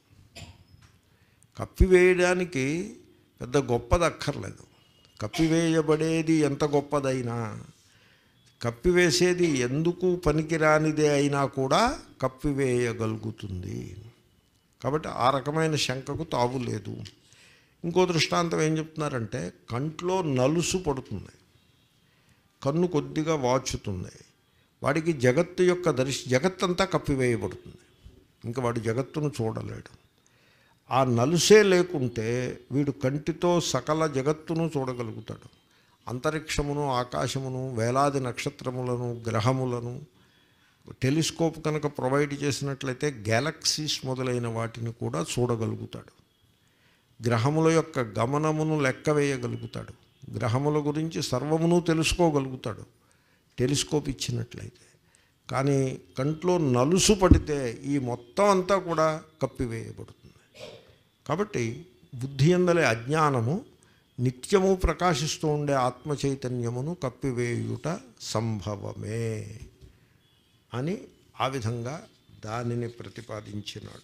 కప్పివేయడానికి పెద్ద గొప్పది అక్కర్లేదు. కప్పివేయబడేది ఎంత గొప్పదైనా, కప్పివేసేది ఎందుకు పనికిరానిదే అయినా కూడా కప్పివేయగలుగుతుంది. కాబట్టి ఆ రకమైన శంకకు తావు లేదు. ఇంకో దృష్టాంతం ఏం చెప్తున్నారంటే, కంట్లో నలుసు పడుతుంది, కన్ను కొద్దిగా వాచుతుంది, వాడికి జగత్తు యొక్క దర్శ జగత్తంతా కప్పివేయబడుతుంది, ఇంకా వాడు జగత్తును చూడలేడు. ఆ నలుసే లేకుంటే వీడు కంటితో సకల జగత్తును చూడగలుగుతాడు. అంతరిక్షమును, ఆకాశమును, వేలాది నక్షత్రములను, గ్రహములను టెలిస్కోప్ కనుక ప్రొవైడ్ చేసినట్లయితే గ్యాలక్సీస్ మొదలైన వాటిని కూడా చూడగలుగుతాడు. గ్రహముల యొక్క గమనమును లెక్క వేయగలుగుతాడు. గ్రహముల గురించి సర్వమును తెలుసుకోగలుగుతాడు టెలిస్కోప్ ఇచ్చినట్లయితే. కానీ కంట్లో నలుసు పడితే ఈ మొత్తం అంతా కూడా కప్పివేయబడుతుంది. కాబట్టి బుద్ధి యందలి అజ్ఞానము నిత్యము ప్రకాశిస్తూ ఉండే ఆత్మ చైతన్యమును కప్పివేయుట సంభవమే అని ఆ విధంగా దానిని ప్రతిపాదించినాడు.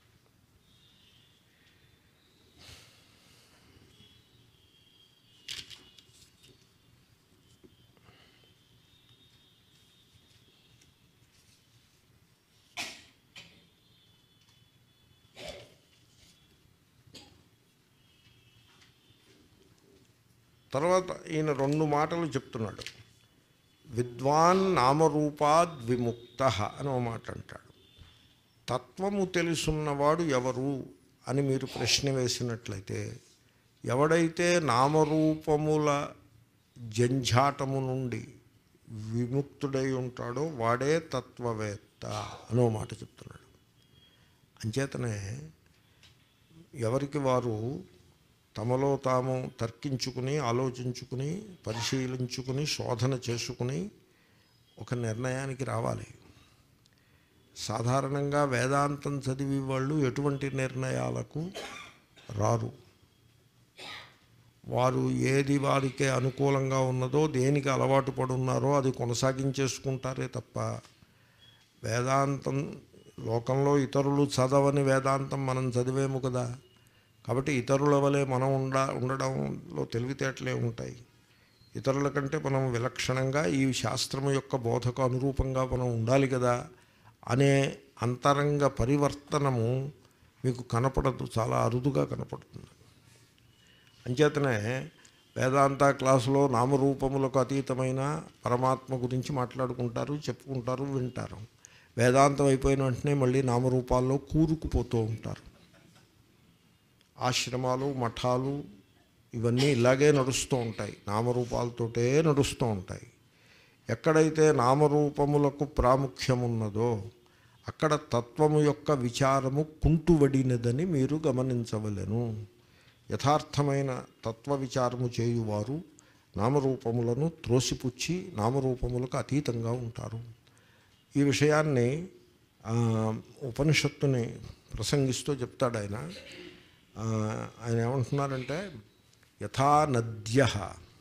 తర్వాత ఈయన రెండు మాటలు చెప్తున్నాడు. విద్వాన్ నామరూపాద్ విముక్త అని ఒక మాట అంటాడు. తత్వము తెలుసున్నవాడు ఎవరు అని మీరు ప్రశ్న వేసినట్లయితే, ఎవడైతే నామరూపముల జంఝాటము నుండి విముక్తుడై ఉంటాడో వాడే తత్వవేత్త అని ఒక మాట చెప్తున్నాడు. అంచేతనే ఎవరికి వారు తమలో తాము తర్కించుకుని ఆలోచించుకుని పరిశీలించుకుని శోధన చేసుకుని ఒక నిర్ణయానికి రావాలి. సాధారణంగా వేదాంతం చదివి వాళ్ళు ఎటువంటి నిర్ణయాలకు రారు. వారు ఏది వారికే అనుకూలంగా ఉన్నదో, దేనికి అలవాటు పడున్నారో అది కొనసాగించేసుకుంటారే తప్ప వేదాంతం లోకంలో ఇతరులు చదవని వేదాంతం మనం చదివేము కదా. కాబట్టి ఇతరుల వలె మనం ఉండ ఉండడంలో తెలివితేటలే ఉంటాయి. ఇతరుల కంటే మనం విలక్షణంగా ఈ శాస్త్రము యొక్క బోధకు అనురూపంగా మనం ఉండాలి కదా అనే అంతరంగ పరివర్తనము మీకు కనపడదు, చాలా అరుదుగా కనపడుతుంది. అంచేతనే వేదాంత క్లాసులో నామరూపములకు అతీతమైన పరమాత్మ గురించి మాట్లాడుకుంటారు, చెప్పుకుంటారు, వింటారు. వేదాంతం అయిపోయిన వెంటనే మళ్ళీ నామరూపాల్లో కూరుకుపోతూ ఉంటారు. ఆశ్రమాలు మఠాలు ఇవన్నీ ఇలాగే నడుస్తూ ఉంటాయి, నామరూపాలతోటే నడుస్తూ ఉంటాయి. ఎక్కడైతే నామరూపములకు ప్రాముఖ్యమున్నదో అక్కడ తత్వము యొక్క విచారము కుంటువడినదని మీరు గమనించవలెను. యథార్థమైన తత్వ విచారము చేయువారు నామరూపములను త్రోసిపుచ్చి నామరూపములకు అతీతంగా ఉంటారు. ఈ విషయాన్ని ఉపనిషత్తుని ప్రసంగిస్తూ చెప్తాడు ఆయన. ఆయన ఏమంటున్నారంటే, యథా నద్యః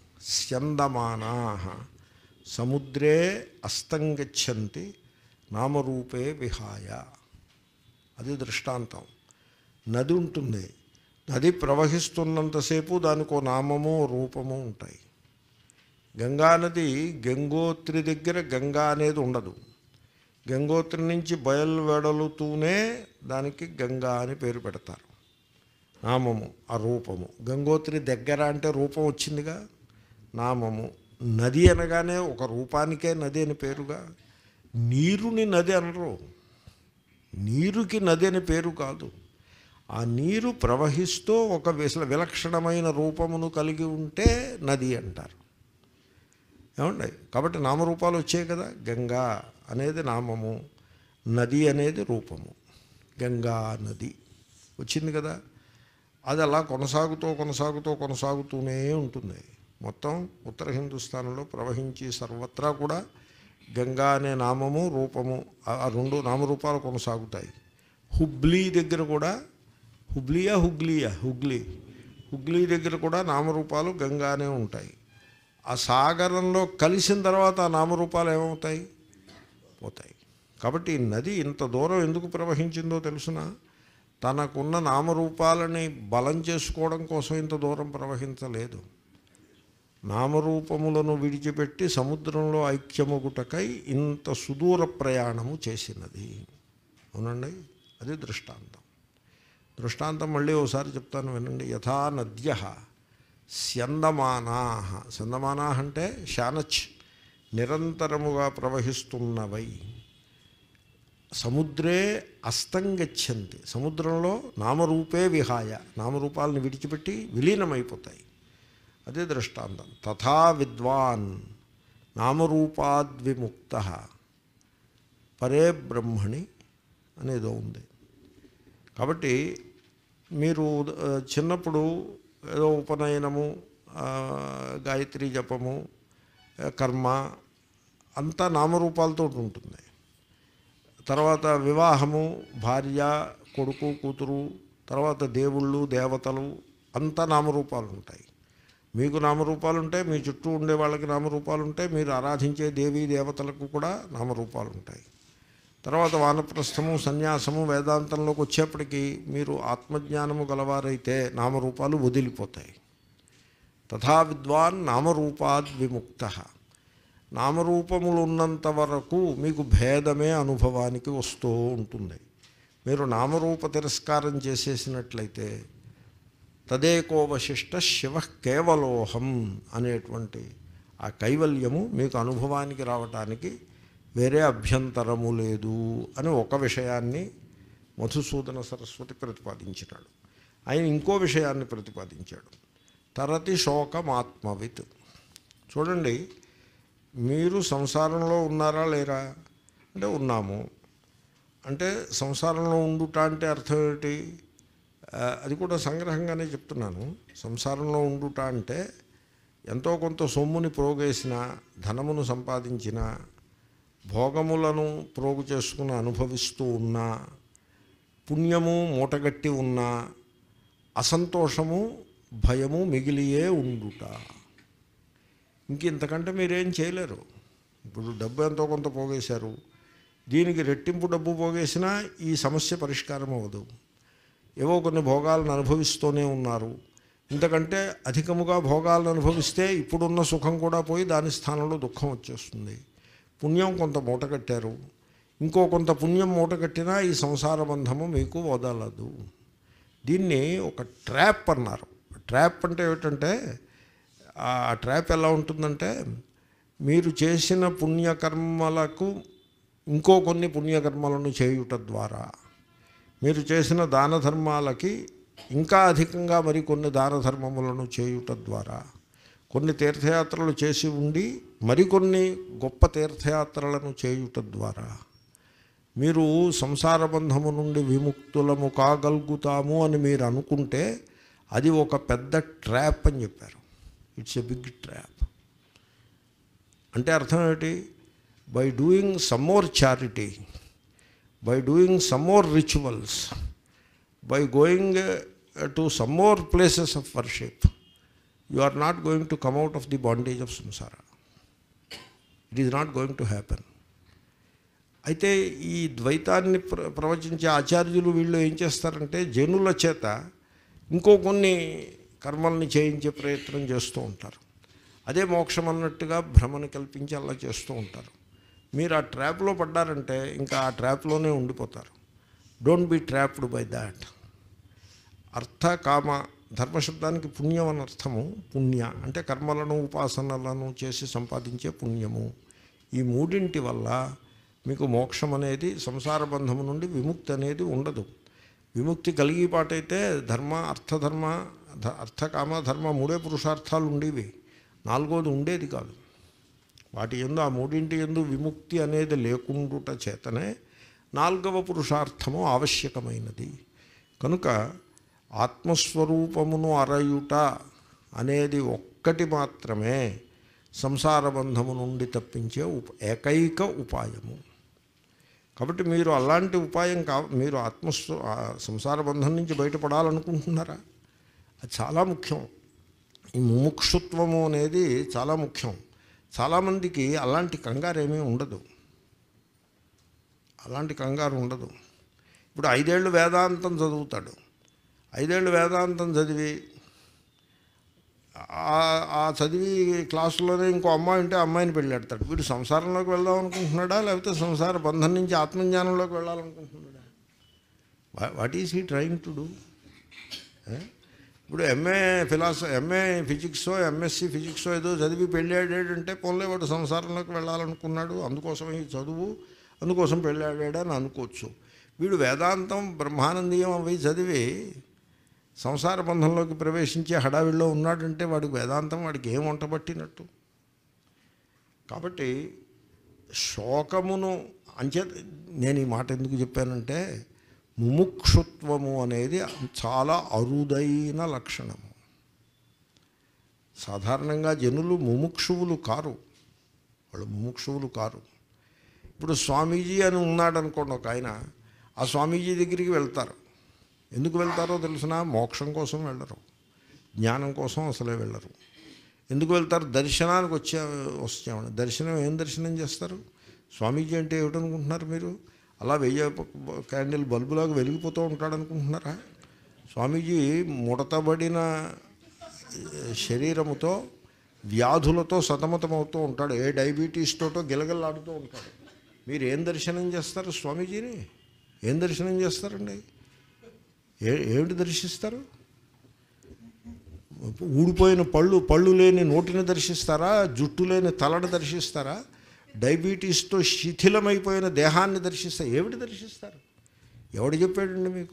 స్యందమానాః సముద్రే అస్తంగచ్చంతి నామరూపే విహాయ. అది దృష్టాంతం. నది ఉంటుంది, నది ప్రవహిస్తున్నంతసేపు దానికో నామము రూపము ఉంటాయి. గంగా నది గంగోత్రి దగ్గర గంగా అనేది ఉండదు. గంగోత్రి నుంచి బయలువెడలుతూనే దానికి గంగా అని పేరు పెడతారు. నామము ఆ రూపము. గంగోత్రి దగ్గర అంటే రూపం వచ్చిందిగా, నామము. నది అనగానే ఒక రూపానికే నది అని పేరుగా. నీరుని నది అనరు, నీరుకి నది అని పేరు కాదు. ఆ నీరు ప్రవహిస్తూ ఒక విలక్షణమైన రూపమును కలిగి ఉంటే నది అంటారు. ఏమండి? కాబట్టి నామరూపాలు వచ్చాయి కదా. గంగా అనేది నామము, నది అనేది రూపము. గంగా నది వచ్చింది కదా. అది అలా కొనసాగుతూ కొనసాగుతూ కొనసాగుతూనే ఉంటుంది. మొత్తం ఉత్తర హిందుస్థాన్లో ప్రవహించి సర్వత్రా కూడా గంగా అనే నామము రూపము ఆ రెండు నామరూపాలు కొనసాగుతాయి. హుబ్లీ దగ్గర కూడా, హుబ్లియా హుగ్లియా హుగ్లీ హుగ్లీ దగ్గర కూడా నామరూపాలు గంగానే ఉంటాయి. ఆ సాగరంలో కలిసిన తర్వాత ఆ నామరూపాలు ఏమవుతాయి? పోతాయి. కాబట్టి ఈ నది ఇంత దూరం ఎందుకు ప్రవహించిందో తెలుసునా? తనకున్న నామరూపాలని బలం చేసుకోవడం కోసం ఇంత దూరం ప్రవహించలేదు. నామరూపములను విడిచిపెట్టి సముద్రంలో ఐక్యముగుటకై ఇంత సుదూర ప్రయాణము చేసినది. అవునండి, అది దృష్టాంతం. దృష్టాంతం మళ్ళీ ఒకసారి చెప్తాను వినండి. యథా నద్యః స్యందమానాః. స్యందమానాః అంటే శానచ్, నిరంతరముగా ప్రవహిస్తున్నవై. సముద్రే అస్తంగచ్చంతి. సముద్రంలో నామరూపే విహాయ, నామరూపాలను విడిచిపెట్టి విలీనమైపోతాయి. అదే దృష్టాంతం. తథా విద్వాన్ నామరూపాద్విముక్త పరే బ్రహ్మణి అనేదో ఉంది. కాబట్టి మీరు చిన్నప్పుడు ఏదో ఉపనయనము, గాయత్రి జపము, కర్మ అంతా నామరూపాలతో ఉంటుంది. తర్వాత వివాహము, భార్య, కొడుకు, కూతురు, తర్వాత దేవుళ్ళు దేవతలు అంతా నామరూపాలు ఉంటాయి. మీకు నామరూపాలు ఉంటాయి, మీ చుట్టూ ఉండే వాళ్ళకి నామరూపాలు ఉంటాయి, మీరు ఆరాధించే దేవీ దేవతలకు కూడా నామరూపాలు ఉంటాయి. తర్వాత వానప్రస్థము సన్యాసము వేదాంతంలోకి వచ్చేప్పటికీ మీరు ఆత్మజ్ఞానము గలవారైతే నామరూపాలు వదిలిపోతాయి. తథా విద్వాన్ నామరూపాద్ విముక్త. నామరూపములు ఉన్నంత వరకు మీకు భేదమే అనుభవానికి వస్తూ ఉంటుంది. మీరు నామరూప తిరస్కారం చేసేసినట్లయితే తదేకోవశిష్ట శివ కేవలోహం అనేటువంటి ఆ కైవల్యము మీకు అనుభవానికి రావటానికి వేరే అభ్యంతరము లేదు అని ఒక విషయాన్ని మధుసూదన సరస్వతి ప్రతిపాదించినాడు. ఆయన ఇంకో విషయాన్ని ప్రతిపాదించాడు. తరతి శోకమాత్మవిత్. చూడండి, మీరు సంసారంలో ఉన్నారా లేరా అంటే ఉన్నాము. అంటే సంసారంలో ఉండుట అంటే అర్థం ఏమిటి? అది కూడా సంగ్రహంగానే చెప్తున్నాను. సంసారంలో ఉండుట అంటే ఎంతో కొంత సొమ్ముని ప్రోగేసిన, ధనమును సంపాదించిన, భోగములను ప్రోగు చేసుకుని అనుభవిస్తూ ఉన్నా, పుణ్యము మూటగట్టి ఉన్నా, అసంతోషము భయము మిగిలియే ఉండుట. ఇంక ఇంతకంటే మీరేం చేయలేరు. ఇప్పుడు డబ్బు ఎంతో కొంత పోగేశారు, దీనికి రెట్టింపు డబ్బు పోగేసినా ఈ సమస్య పరిష్కారం అవ్వదు. ఏవో కొన్ని భోగాలను అనుభవిస్తూనే ఉన్నారు. ఇంతకంటే అధికముగా భోగాలను అనుభవిస్తే ఇప్పుడున్న సుఖం కూడా పోయి దాని స్థానంలో దుఃఖం వచ్చేస్తుంది. పుణ్యం కొంత మూట కట్టారు, ఇంకో కొంత పుణ్యం మూట కట్టినా ఈ సంసార బంధము మీకు వదలదు. దీన్ని ఒక ట్రాప్ అన్నారు. ట్రాప్ అంటే ఏమిటంటే, ఆ ట్రాప్ ఎలా ఉంటుందంటే, మీరు చేసిన పుణ్యకర్మలకు ఇంకో కొన్ని పుణ్యకర్మలను చేయుట ద్వారా, మీరు చేసిన దాన ధర్మాలకి ఇంకా అధికంగా మరికొన్ని దాన ధర్మములను చేయుట ద్వారా, కొన్ని తీర్థయాత్రలు చేసి ఉండి మరికొన్ని గొప్ప తీర్థయాత్రలను చేయుట ద్వారా మీరు సంసార బంధము నుండి విముక్తులము కాగలుగుతాము అని మీరు అనుకుంటే అది ఒక పెద్ద ట్రాప్ అని చెప్పారు. It's a big trap. అంటే అర్థం ఏంటి? By doing some more charity, by doing some more rituals, by going uh, to some more places of worship, you are not going to come out of the bondage of samsara. It is not going to happen. అయితే ఈ ద్వైతాన్ని ప్ర ప్రవచించే ఆచార్యులు వీళ్ళు ఏం చేస్తారంటే, జనుల చేత ఇంకో కొన్ని కర్మల్ని చేయించే ప్రయత్నం చేస్తూ ఉంటారు. అదే మోక్షం అన్నట్టుగా భ్రమను కల్పించి అలా చేస్తూ ఉంటారు. మీరు ఆ ట్రాప్లో పడ్డారంటే ఇంకా ఆ ట్రాప్లోనే ఉండిపోతారు. Don't be trapped by that. అర్థ కామ ధర్మశబ్దానికి పుణ్యం అని అర్థము. పుణ్య అంటే కర్మలను ఉపాసనలను చేసి సంపాదించే పుణ్యము. ఈ మూడింటి వల్ల మీకు మోక్షం అనేది, సంసార బంధము నుండి విముక్తి అనేది ఉండదు. విముక్తి కలిగి పాటైతే ధర్మ అర్థధర్మ అర్థ కామ ధర్మ మూడే పురుషార్థాలు ఉండేవి, నాలుగోది ఉండేది కాదు. వాటి యందు, ఆ మూడింటి యందు విముక్తి అనేది లేకుండుట చేతనే నాలుగవ పురుషార్థము ఆవశ్యకమైనది. కనుక ఆత్మస్వరూపమును అరయుట అనేది ఒక్కటి మాత్రమే సంసార బంధము నుండి తప్పించే ఉప ఏకైక ఉపాయము. కాబట్టి మీరు అలాంటి ఉపాయం కా మీరు ఆత్మస్వ సంసార బంధం నుంచి బయటపడాలనుకుంటున్నారా? అది చాలా ముఖ్యం. ఈ ముముక్షుత్వము అనేది చాలా ముఖ్యం. చాలామందికి అలాంటి కంగారు ఏమీ ఉండదు. అలాంటి కంగారు ఉండదు. ఇప్పుడు ఐదేళ్ళు వేదాంతం చదువుతాడు. ఐదేళ్ళు వేదాంతం చదివి ఆ చదివి క్లాసులోనే ఇంకో అమ్మాయి ఉంటే అమ్మాయిని పెళ్ళాడతాడు. వీడు సంసారంలోకి వెళ్దాం అనుకుంటున్నాడా, లేకపోతే సంసార బంధం నుంచి ఆత్మజ్ఞానంలోకి వెళ్ళాలనుకుంటున్నాడా? What is he trying to do? ఇప్పుడు ఎంఏ ఫిలాసఫీ, ఎంఏ ఫిజిక్సో ఎంఎస్సి ఫిజిక్సో ఏదో చదివి పెళ్ళాడాడంటే పోన్లే వాడు సంసారంలోకి వెళ్ళాలనుకున్నాడు, అందుకోసం ఈ చదువు, అందుకోసం పెళ్ళాడాడని అనుకోవచ్చు. వీడు వేదాంతం బ్రహ్మానందీయం అవి చదివి సంసార బంధంలోకి ప్రవేశించే హడావిడిలో ఉన్నాడంటే వాడికి వేదాంతం వాడికి ఏం వంట పట్టినట్టు. కాబట్టి శోకమును అంచే నేను ఈ మాట ఎందుకు చెప్పానంటే, ముముక్షుత్వము అనేది చాలా అరుదైన లక్షణము. సాధారణంగా జనులు ముముక్షువులు కారు, వాళ్ళు ముముక్షువులు కారు. ఇప్పుడు స్వామీజీ అని ఉన్నాడు అనుకోండి ఒక ఆయన, ఆ స్వామీజీ దగ్గరికి వెళ్తారు. ఎందుకు వెళ్తారో తెలిసినా మోక్షం కోసం వెళ్ళరు, జ్ఞానం కోసం అసలే వెళ్ళరు. ఎందుకు వెళ్తారు? దర్శనానికి వచ్చే వచ్చామని. దర్శనం ఏం దర్శనం చేస్తారు? స్వామీజీ అంటే ఏమిటనుకుంటున్నారు మీరు? అలా వెయ్యి క్యాండిల్ బల్బులాగా వెలిగిపోతూ ఉంటాడు అనుకుంటున్నారా? స్వామీజీ ముడతబడిన శరీరముతో వ్యాధులతో సతమతమవుతూ ఉంటాడు, ఏ డయాబెటీస్ తోటో గిలగల్లాడుతూ ఉంటాడు. మీరు ఏం దర్శనం చేస్తారు స్వామీజీని? ఏం దర్శనం చేస్తారండి? ఏ ఏమిటి దర్శిస్తారు? ఊడిపోయిన పళ్ళు పళ్ళు లేని నోటిని దర్శిస్తారా? జుట్టు లేని తలను దర్శిస్తారా? డయాబెటీస్తో శిథిలమైపోయిన దేహాన్ని దర్శిస్తారు? ఏమిటి దర్శిస్తారు? ఎవడు చెప్పాడండి మీకు?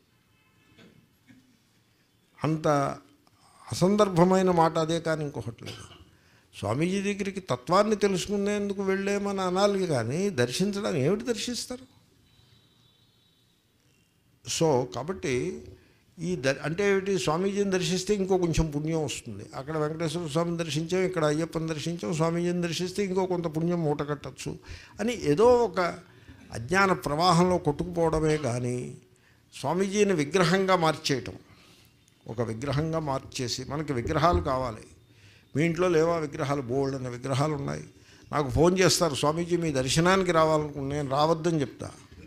అంత అసందర్భమైన మాట అదే, కానీ ఇంకొకటి లేదు. స్వామీజీ దగ్గరికి తత్వాన్ని తెలుసుకునేందుకు వెళ్ళేమని అనాలి, కానీ దర్శించడానికి ఏమిటి దర్శిస్తారు? సో కాబట్టి ఈ ద అంటే ఏమిటి? స్వామీజీని దర్శిస్తే ఇంకో కొంచెం పుణ్యం వస్తుంది. అక్కడ వెంకటేశ్వర స్వామిని దర్శించాం, ఇక్కడ అయ్యప్పని దర్శించాం, స్వామీజీని దర్శిస్తే ఇంకో కొంత పుణ్యం మూట కట్టచ్చు అని ఏదో ఒక అజ్ఞాన ప్రవాహంలో కొట్టుకుపోవడమే కానీ స్వామీజీని విగ్రహంగా మార్చేయటం, ఒక విగ్రహంగా మార్చేసి మనకి విగ్రహాలు కావాలి. మీ ఇంట్లో లేవా విగ్రహాలు? బోల్డ్ అనే విగ్రహాలు ఉన్నాయి. నాకు ఫోన్ చేస్తారు, స్వామీజీ మీ దర్శనానికి రావాలనుకుంటే నేను రావద్దని చెప్తా.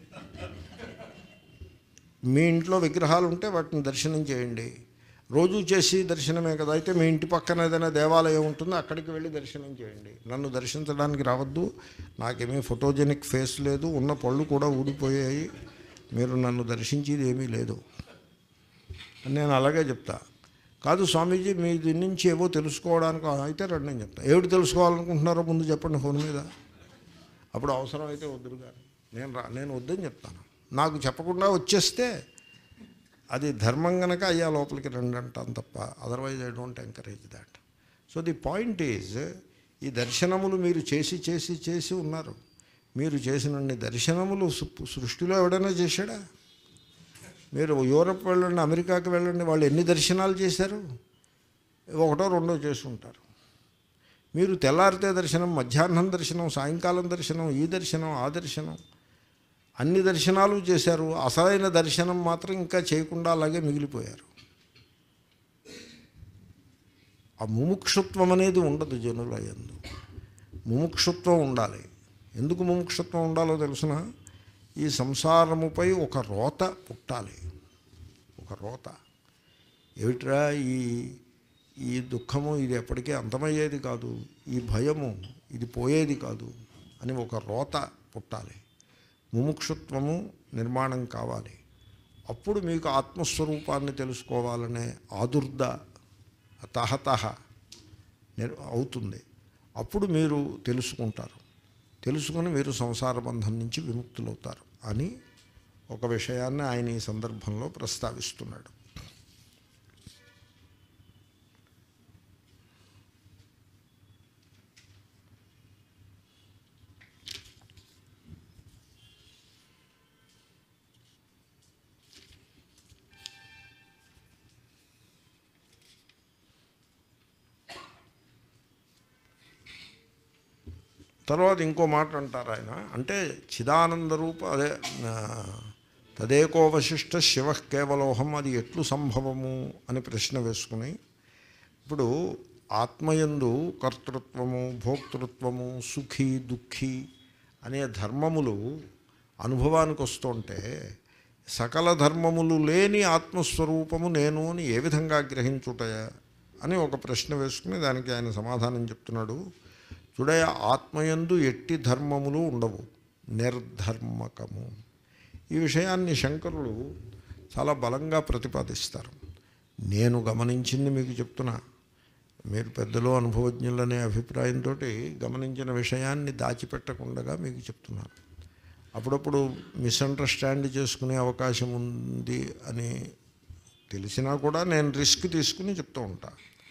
మీ ఇంట్లో విగ్రహాలు ఉంటే వాటిని దర్శనం చేయండి. రోజు చేసి దర్శనమే కదా. అయితే మీ ఇంటి పక్కన ఏదైనా దేవాలయం ఉంటుందో అక్కడికి వెళ్ళి దర్శనం చేయండి. నన్ను దర్శించడానికి రావద్దు. నాకేమీ ఫోటోజెనిక్ ఫేస్ లేదు, ఉన్న పళ్ళు కూడా ఊడిపోయాయి, మీరు నన్ను దర్శించేది ఏమీ లేదు అని నేను అలాగే చెప్తా. కాదు స్వామీజీ మీ దీని నుంచి ఏవో తెలుసుకోవడానికి అయితే రండి అని చెప్తా. ఏమిటి తెలుసుకోవాలనుకుంటున్నారో ముందు చెప్పండి ఫోన్ మీద, అప్పుడు అవసరం అయితే వద్దురు కానీ నేను రా నేను వద్దని చెప్తాను. నాకు చెప్పకుండా వచ్చేస్తే అది ధర్మం కనుక అయ్యా లోపలికి రండి అంటాను తప్ప, otherwise I don't encourage that. So the point is, ఈ దర్శనములు మీరు చేసి చేసి చేసి ఉన్నారు. మీరు చేసినన్ని దర్శనములు సృష్టిలో ఎవడైనా చేశాడా? మీరు యూరప్ వెళ్ళండి, అమెరికాకి వెళ్ళండి, వాళ్ళు ఎన్ని దర్శనాలు చేశారు? ఒకటో రెండో చేసి ఉంటారు. మీరు తెల్లారితే దర్శనం, మధ్యాహ్నం దర్శనం, సాయంకాలం దర్శనం, ఈ దర్శనం ఆ దర్శనం, అన్ని దర్శనాలు చేశారు. అసలైన దర్శనం మాత్రం ఇంకా చేయకుండా అలాగే మిగిలిపోయారు. ఆ ముముక్షుత్వం అనేది ఉండదు జనుల యందు. ముముక్షుత్వం ఉండాలి. ఎందుకు ముముక్షుత్వం ఉండాలో తెలుసునా? ఈ సంసారముపై ఒక రోత పుట్టాలి. ఒక రోత ఏమిట్రా, ఈ ఈ దుఃఖము ఇది ఎప్పటికీ అంతమయ్యేది కాదు, ఈ భయము ఇది పోయేది కాదు అని ఒక రోత పుట్టాలి. ముముక్షుత్వము నిర్మాణం కావాలి. అప్పుడు మీకు ఆత్మస్వరూపాన్ని తెలుసుకోవాలనే ఆదుర్ద తహతహ అవుతుంది. అప్పుడు మీరు తెలుసుకుంటారు. తెలుసుకుని మీరు సంసార బంధం నుంచి విముక్తులవుతారు అని ఒక విషయాన్ని ఆయన ఈ సందర్భంలో ప్రస్తావిస్తున్నాడు. తర్వాత ఇంకో మాట అంటారు ఆయన, అంటే చిదానంద రూప అదే తదేకోవశిష్ట శివ కేవలోహం, అది ఎట్లు సంభవము అని ప్రశ్న వేసుకుని, ఇప్పుడు ఆత్మయందు కర్తృత్వము, భోక్తృత్వము, సుఖీ దుఃఖీ అనే ధర్మములు అనుభవానికి వస్తుంటే సకల ధర్మములు లేని ఆత్మస్వరూపము నేను అని ఏ విధంగా గ్రహించుటయా అని ఒక ప్రశ్న వేసుకుని దానికి ఆయన సమాధానం చెప్తున్నాడు. చూడే, ఆత్మయందు ఎట్టి ధర్మములు ఉండవు, నిర్ధర్మకము. ఈ విషయాన్ని శంకరులు చాలా బలంగా ప్రతిపాదిస్తారు. నేను గమనించింది మీకు చెప్తున్నా, మీరు పెద్దలు అనుభవజ్ఞులనే అభిప్రాయంతో గమనించిన విషయాన్ని దాచిపెట్టకుండా మీకు చెప్తున్నాను. అప్పుడప్పుడు మిస్అండర్స్టాండ్ చేసుకునే అవకాశం ఉంది అని తెలిసినా కూడా నేను రిస్క్ తీసుకుని చెప్తూ ఉంటా.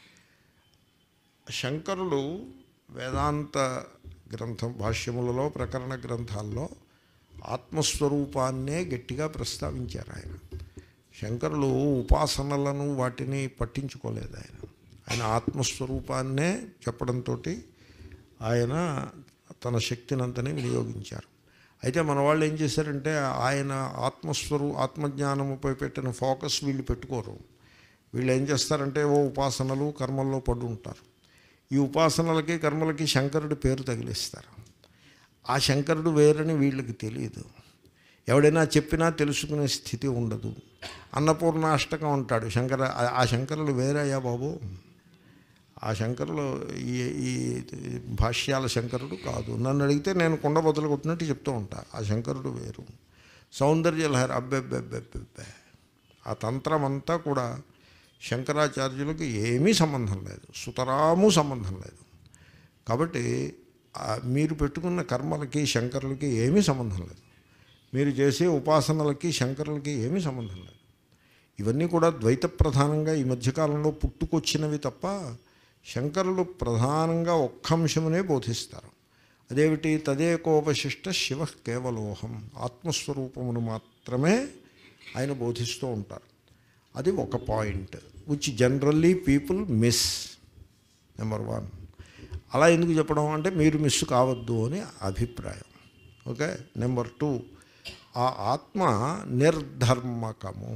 శంకరులు వేదాంత గ్రంథం భాష్యములలో, ప్రకరణ గ్రంథాల్లో ఆత్మస్వరూపాన్నే గట్టిగా ప్రస్తావించారు ఆయన. శంకరులు ఉపాసనలను వాటిని పట్టించుకోలేదు. ఆయన ఆయన ఆత్మస్వరూపాన్నే చెప్పడంతో ఆయన తన శక్తినంతనే వినియోగించారు. అయితే మన వాళ్ళు ఏం చేశారంటే ఆయన ఆత్మస్వరూ ఆత్మజ్ఞానముపై పెట్టిన ఫోకస్ వీళ్ళు పెట్టుకోరు. వీళ్ళు ఏం చేస్తారంటే ఓ ఉపాసనలు కర్మల్లో పడు ఉంటారు. ఈ ఉపాసనలకి కర్మలకి శంకరుడి పేరు తగిలిస్తారు. ఆ శంకరుడు వేరని వీళ్ళకి తెలియదు. ఎవడైనా చెప్పినా తెలుసుకునే స్థితి ఉండదు. అన్నపూర్ణాష్టకం అంటాడు శంకర, ఆ శంకరులు వేరయ్యా బాబు, ఆ శంకరులు ఈ ఈ భాష్యాల శంకరుడు కాదు. నన్ను అడిగితే నేను కొండ బదులు కొట్టినట్టు చెప్తూ ఉంటా, ఆ శంకరుడు వేరు. సౌందర్యలహరి అబ్బెబ్బెబ్బెబ్బెబ్బే, ఆ తంత్రం అంతా కూడా శంకరాచార్యులకు ఏమీ సంబంధం లేదు, సుతరాము సంబంధం లేదు. కాబట్టి మీరు పెట్టుకున్న కర్మలకి శంకరులకి ఏమీ సంబంధం లేదు. మీరు చేసే ఉపాసనలకి శంకరులకి ఏమీ సంబంధం లేదు. ఇవన్నీ కూడా ద్వైత ప్రధానంగా ఈ మధ్యకాలంలో పుట్టుకొచ్చినవి తప్ప శంకరులు ప్రధానంగా ఒక్క అంశమునే బోధిస్తారు. అదేమిటి? తదేకోపశిష్ట శివ కేవలోహం, ఆత్మస్వరూపమును మాత్రమే ఆయన బోధిస్తూ ఉంటారు. అది ఒక point which generally people miss. Number one. అలా ఎందుకు చెప్పడం అంటే మీరు మిస్ కావద్దు అని అభిప్రాయం. ఓకే. నెంబర్ టూ, ఆ ఆత్మ నిర్ధర్మకము,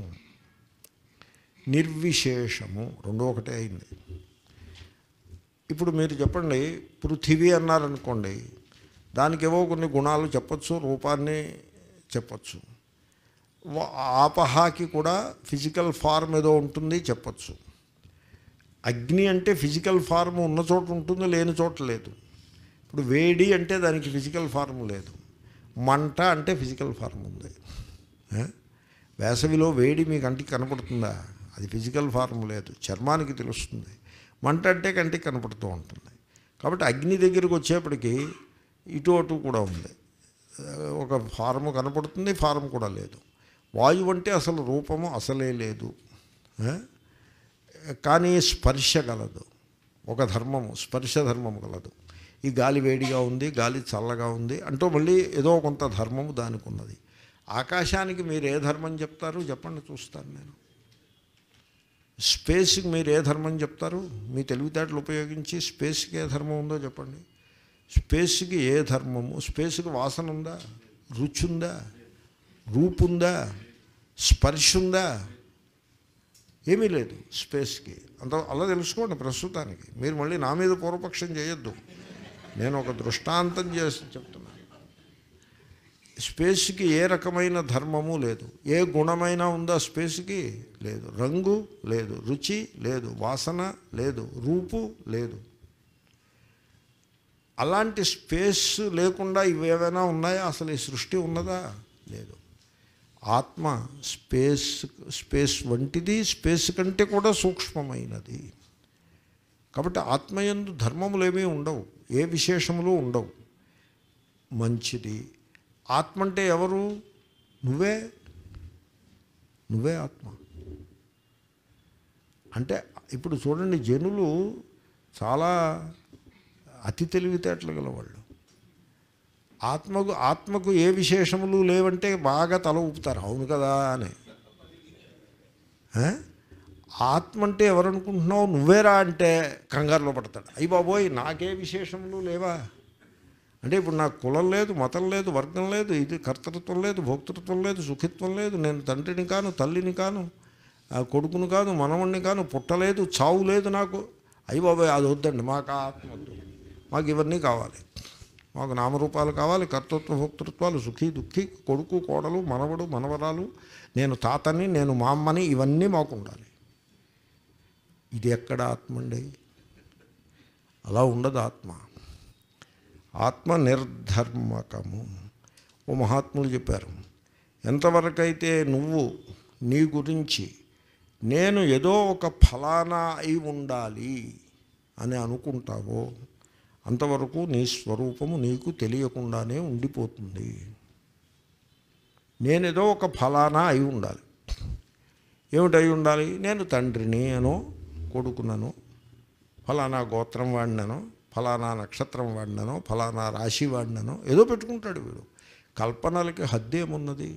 నిర్విశేషము, రెండో ఒకటే అయింది. ఇప్పుడు మీరు చెప్పండి, పృథివీ అన్నారనుకోండి, దానికి ఏవో కొన్ని గుణాలు చెప్పచ్చు, రూపాన్ని చెప్పచ్చు. ఆపహాకి కూడా ఫిజికల్ ఫార్మ్ ఏదో ఉంటుంది చెప్పచ్చు. అగ్ని అంటే ఫిజికల్ ఫార్మ్ ఉన్న చోట ఉంటుంది, లేని చోట లేదు. ఇప్పుడు వేడి అంటే దానికి ఫిజికల్ ఫార్మ్ లేదు. మంట అంటే ఫిజికల్ ఫార్మ్ ఉంది. వేసవిలో వేడి మీ కంటికి కనపడుతుందా? అది ఫిజికల్ ఫార్మ్ లేదు, చర్మానికి తెలుస్తుంది. మంట అంటే కంటికి కనపడుతూ ఉంటుంది. కాబట్టి అగ్ని దగ్గరికి వచ్చేప్పటికి ఇటు అటు కూడా ఉంది. ఒక ఫార్ము కనపడుతుంది, ఫార్మ్ కూడా లేదు. వాయువు అంటే అసలు రూపము అసలే లేదు, కానీ స్పర్శ గలదు. ఒక ధర్మము, స్పర్శ ధర్మము గలదు. ఈ గాలి వేడిగా ఉంది, గాలి చల్లగా ఉంది అంటూ మళ్ళీ ఏదో కొంత ధర్మము దానికి ఉన్నది. ఆకాశానికి మీరు ఏ ధర్మం చెప్తారు చెప్పండి, చూస్తాను నేను. స్పేస్కి మీరు ఏ ధర్మం చెప్తారు? మీ తెలివితేటలు ఉపయోగించి స్పేస్కి ఏ ధర్మం ఉందో చెప్పండి. స్పేస్కి ఏ ధర్మము? స్పేస్కి వాసన ఉందా? రుచి ఉందా? రూపు ఉందా? స్పర్శ ఉందా? ఏమీ లేదు స్పేస్కి. అంత అలా తెలుసుకోండి ప్రస్తుతానికి. మీరు మళ్ళీ నా మీద పూర్వపక్షం చేయొద్దు. నేను ఒక దృష్టాంతం చేసి చెప్తున్నాను. స్పేస్కి ఏ రకమైన ధర్మము లేదు. ఏ గుణమైనా ఉందా స్పేస్కి? లేదు. రంగు లేదు, రుచి లేదు, వాసన లేదు, రూపు లేదు. అలాంటి స్పేస్ లేకుండా ఇవేవైనా ఉన్నాయా? అసలు ఈ సృష్టి ఉన్నదా? లేదు. ఆత్మ స్పేస్ స్పేస్ వంటిది, స్పేస్ కంటే కూడా సూక్ష్మమైనది. కాబట్టి ఆత్మయందు ధర్మములు ఏమీ ఉండవు, ఏ విశేషములు ఉండవు. మంచిది. ఆత్మ అంటే ఎవరు? నువ్వే. నువ్వే ఆత్మ. అంటే ఇప్పుడు చూడండి, జనులు చాలా అతి తెలివితేటలు గలవాళ్ళు. ఆత్మకు ఆత్మకు ఏ విశేషములు లేవంటే బాగా తల ఊపుతారు, అవును కదా అని. ఆత్మ అంటే ఎవరనుకుంటున్నావు? నువ్వేరా అంటే కంగారులో పడతాడు. అయ్యి బాబోయ్, నాకే విశేషములు లేవా అంటే ఇప్పుడు నాకు కులం లేదు, మతం లేదు, వర్గం లేదు, ఇది కర్తృత్వం లేదు, భోక్తృత్వం లేదు, సుఖిత్వం లేదు, నేను తండ్రిని కాను, తల్లిని కాను, కొడుకుని కాను, మనవణ్ణి కాను, పుట్టలేదు, చావు లేదు నాకు. అయ్యి బాబోయ్, అది వద్దండి, మాకు ఆత్మ వద్దు, మాకు ఇవన్నీ కావాలి. మాకు నామరూపాలు కావాలి, కర్తృత్వ భోక్తృత్వాలు, సుఖీ దుఃఖి, కొడుకు కోడలు, మనవడు మనవరాలు, నేను తాతని, నేను మా అమ్మని, ఇవన్నీ మాకు ఉండాలి. ఇది ఎక్కడ ఆత్మ అండి? అలా ఉండదు ఆత్మ. ఆత్మ నిర్ధర్మకము. ఓ మహాత్ములు చెప్పారు, ఎంతవరకైతే నువ్వు నీ గురించి నేను ఏదో ఒక ఫలానా అయి ఉండాలి అని అనుకుంటావో అంతవరకు నీ స్వరూపము నీకు తెలియకుండానే ఉండిపోతుంది. నేనేదో ఒక ఫలానా అయి ఉండాలి. ఏమిటై ఉండాలి? నేను తండ్రిని అనో, కొడుకునను, ఫలానా గోత్రం వాడిననో, ఫలానా నక్షత్రం వాడిననో, ఫలానా రాశి వాడిననో ఏదో పెట్టుకుంటాడు వీడు. కల్పనలకి హద్దు ఏమున్నది?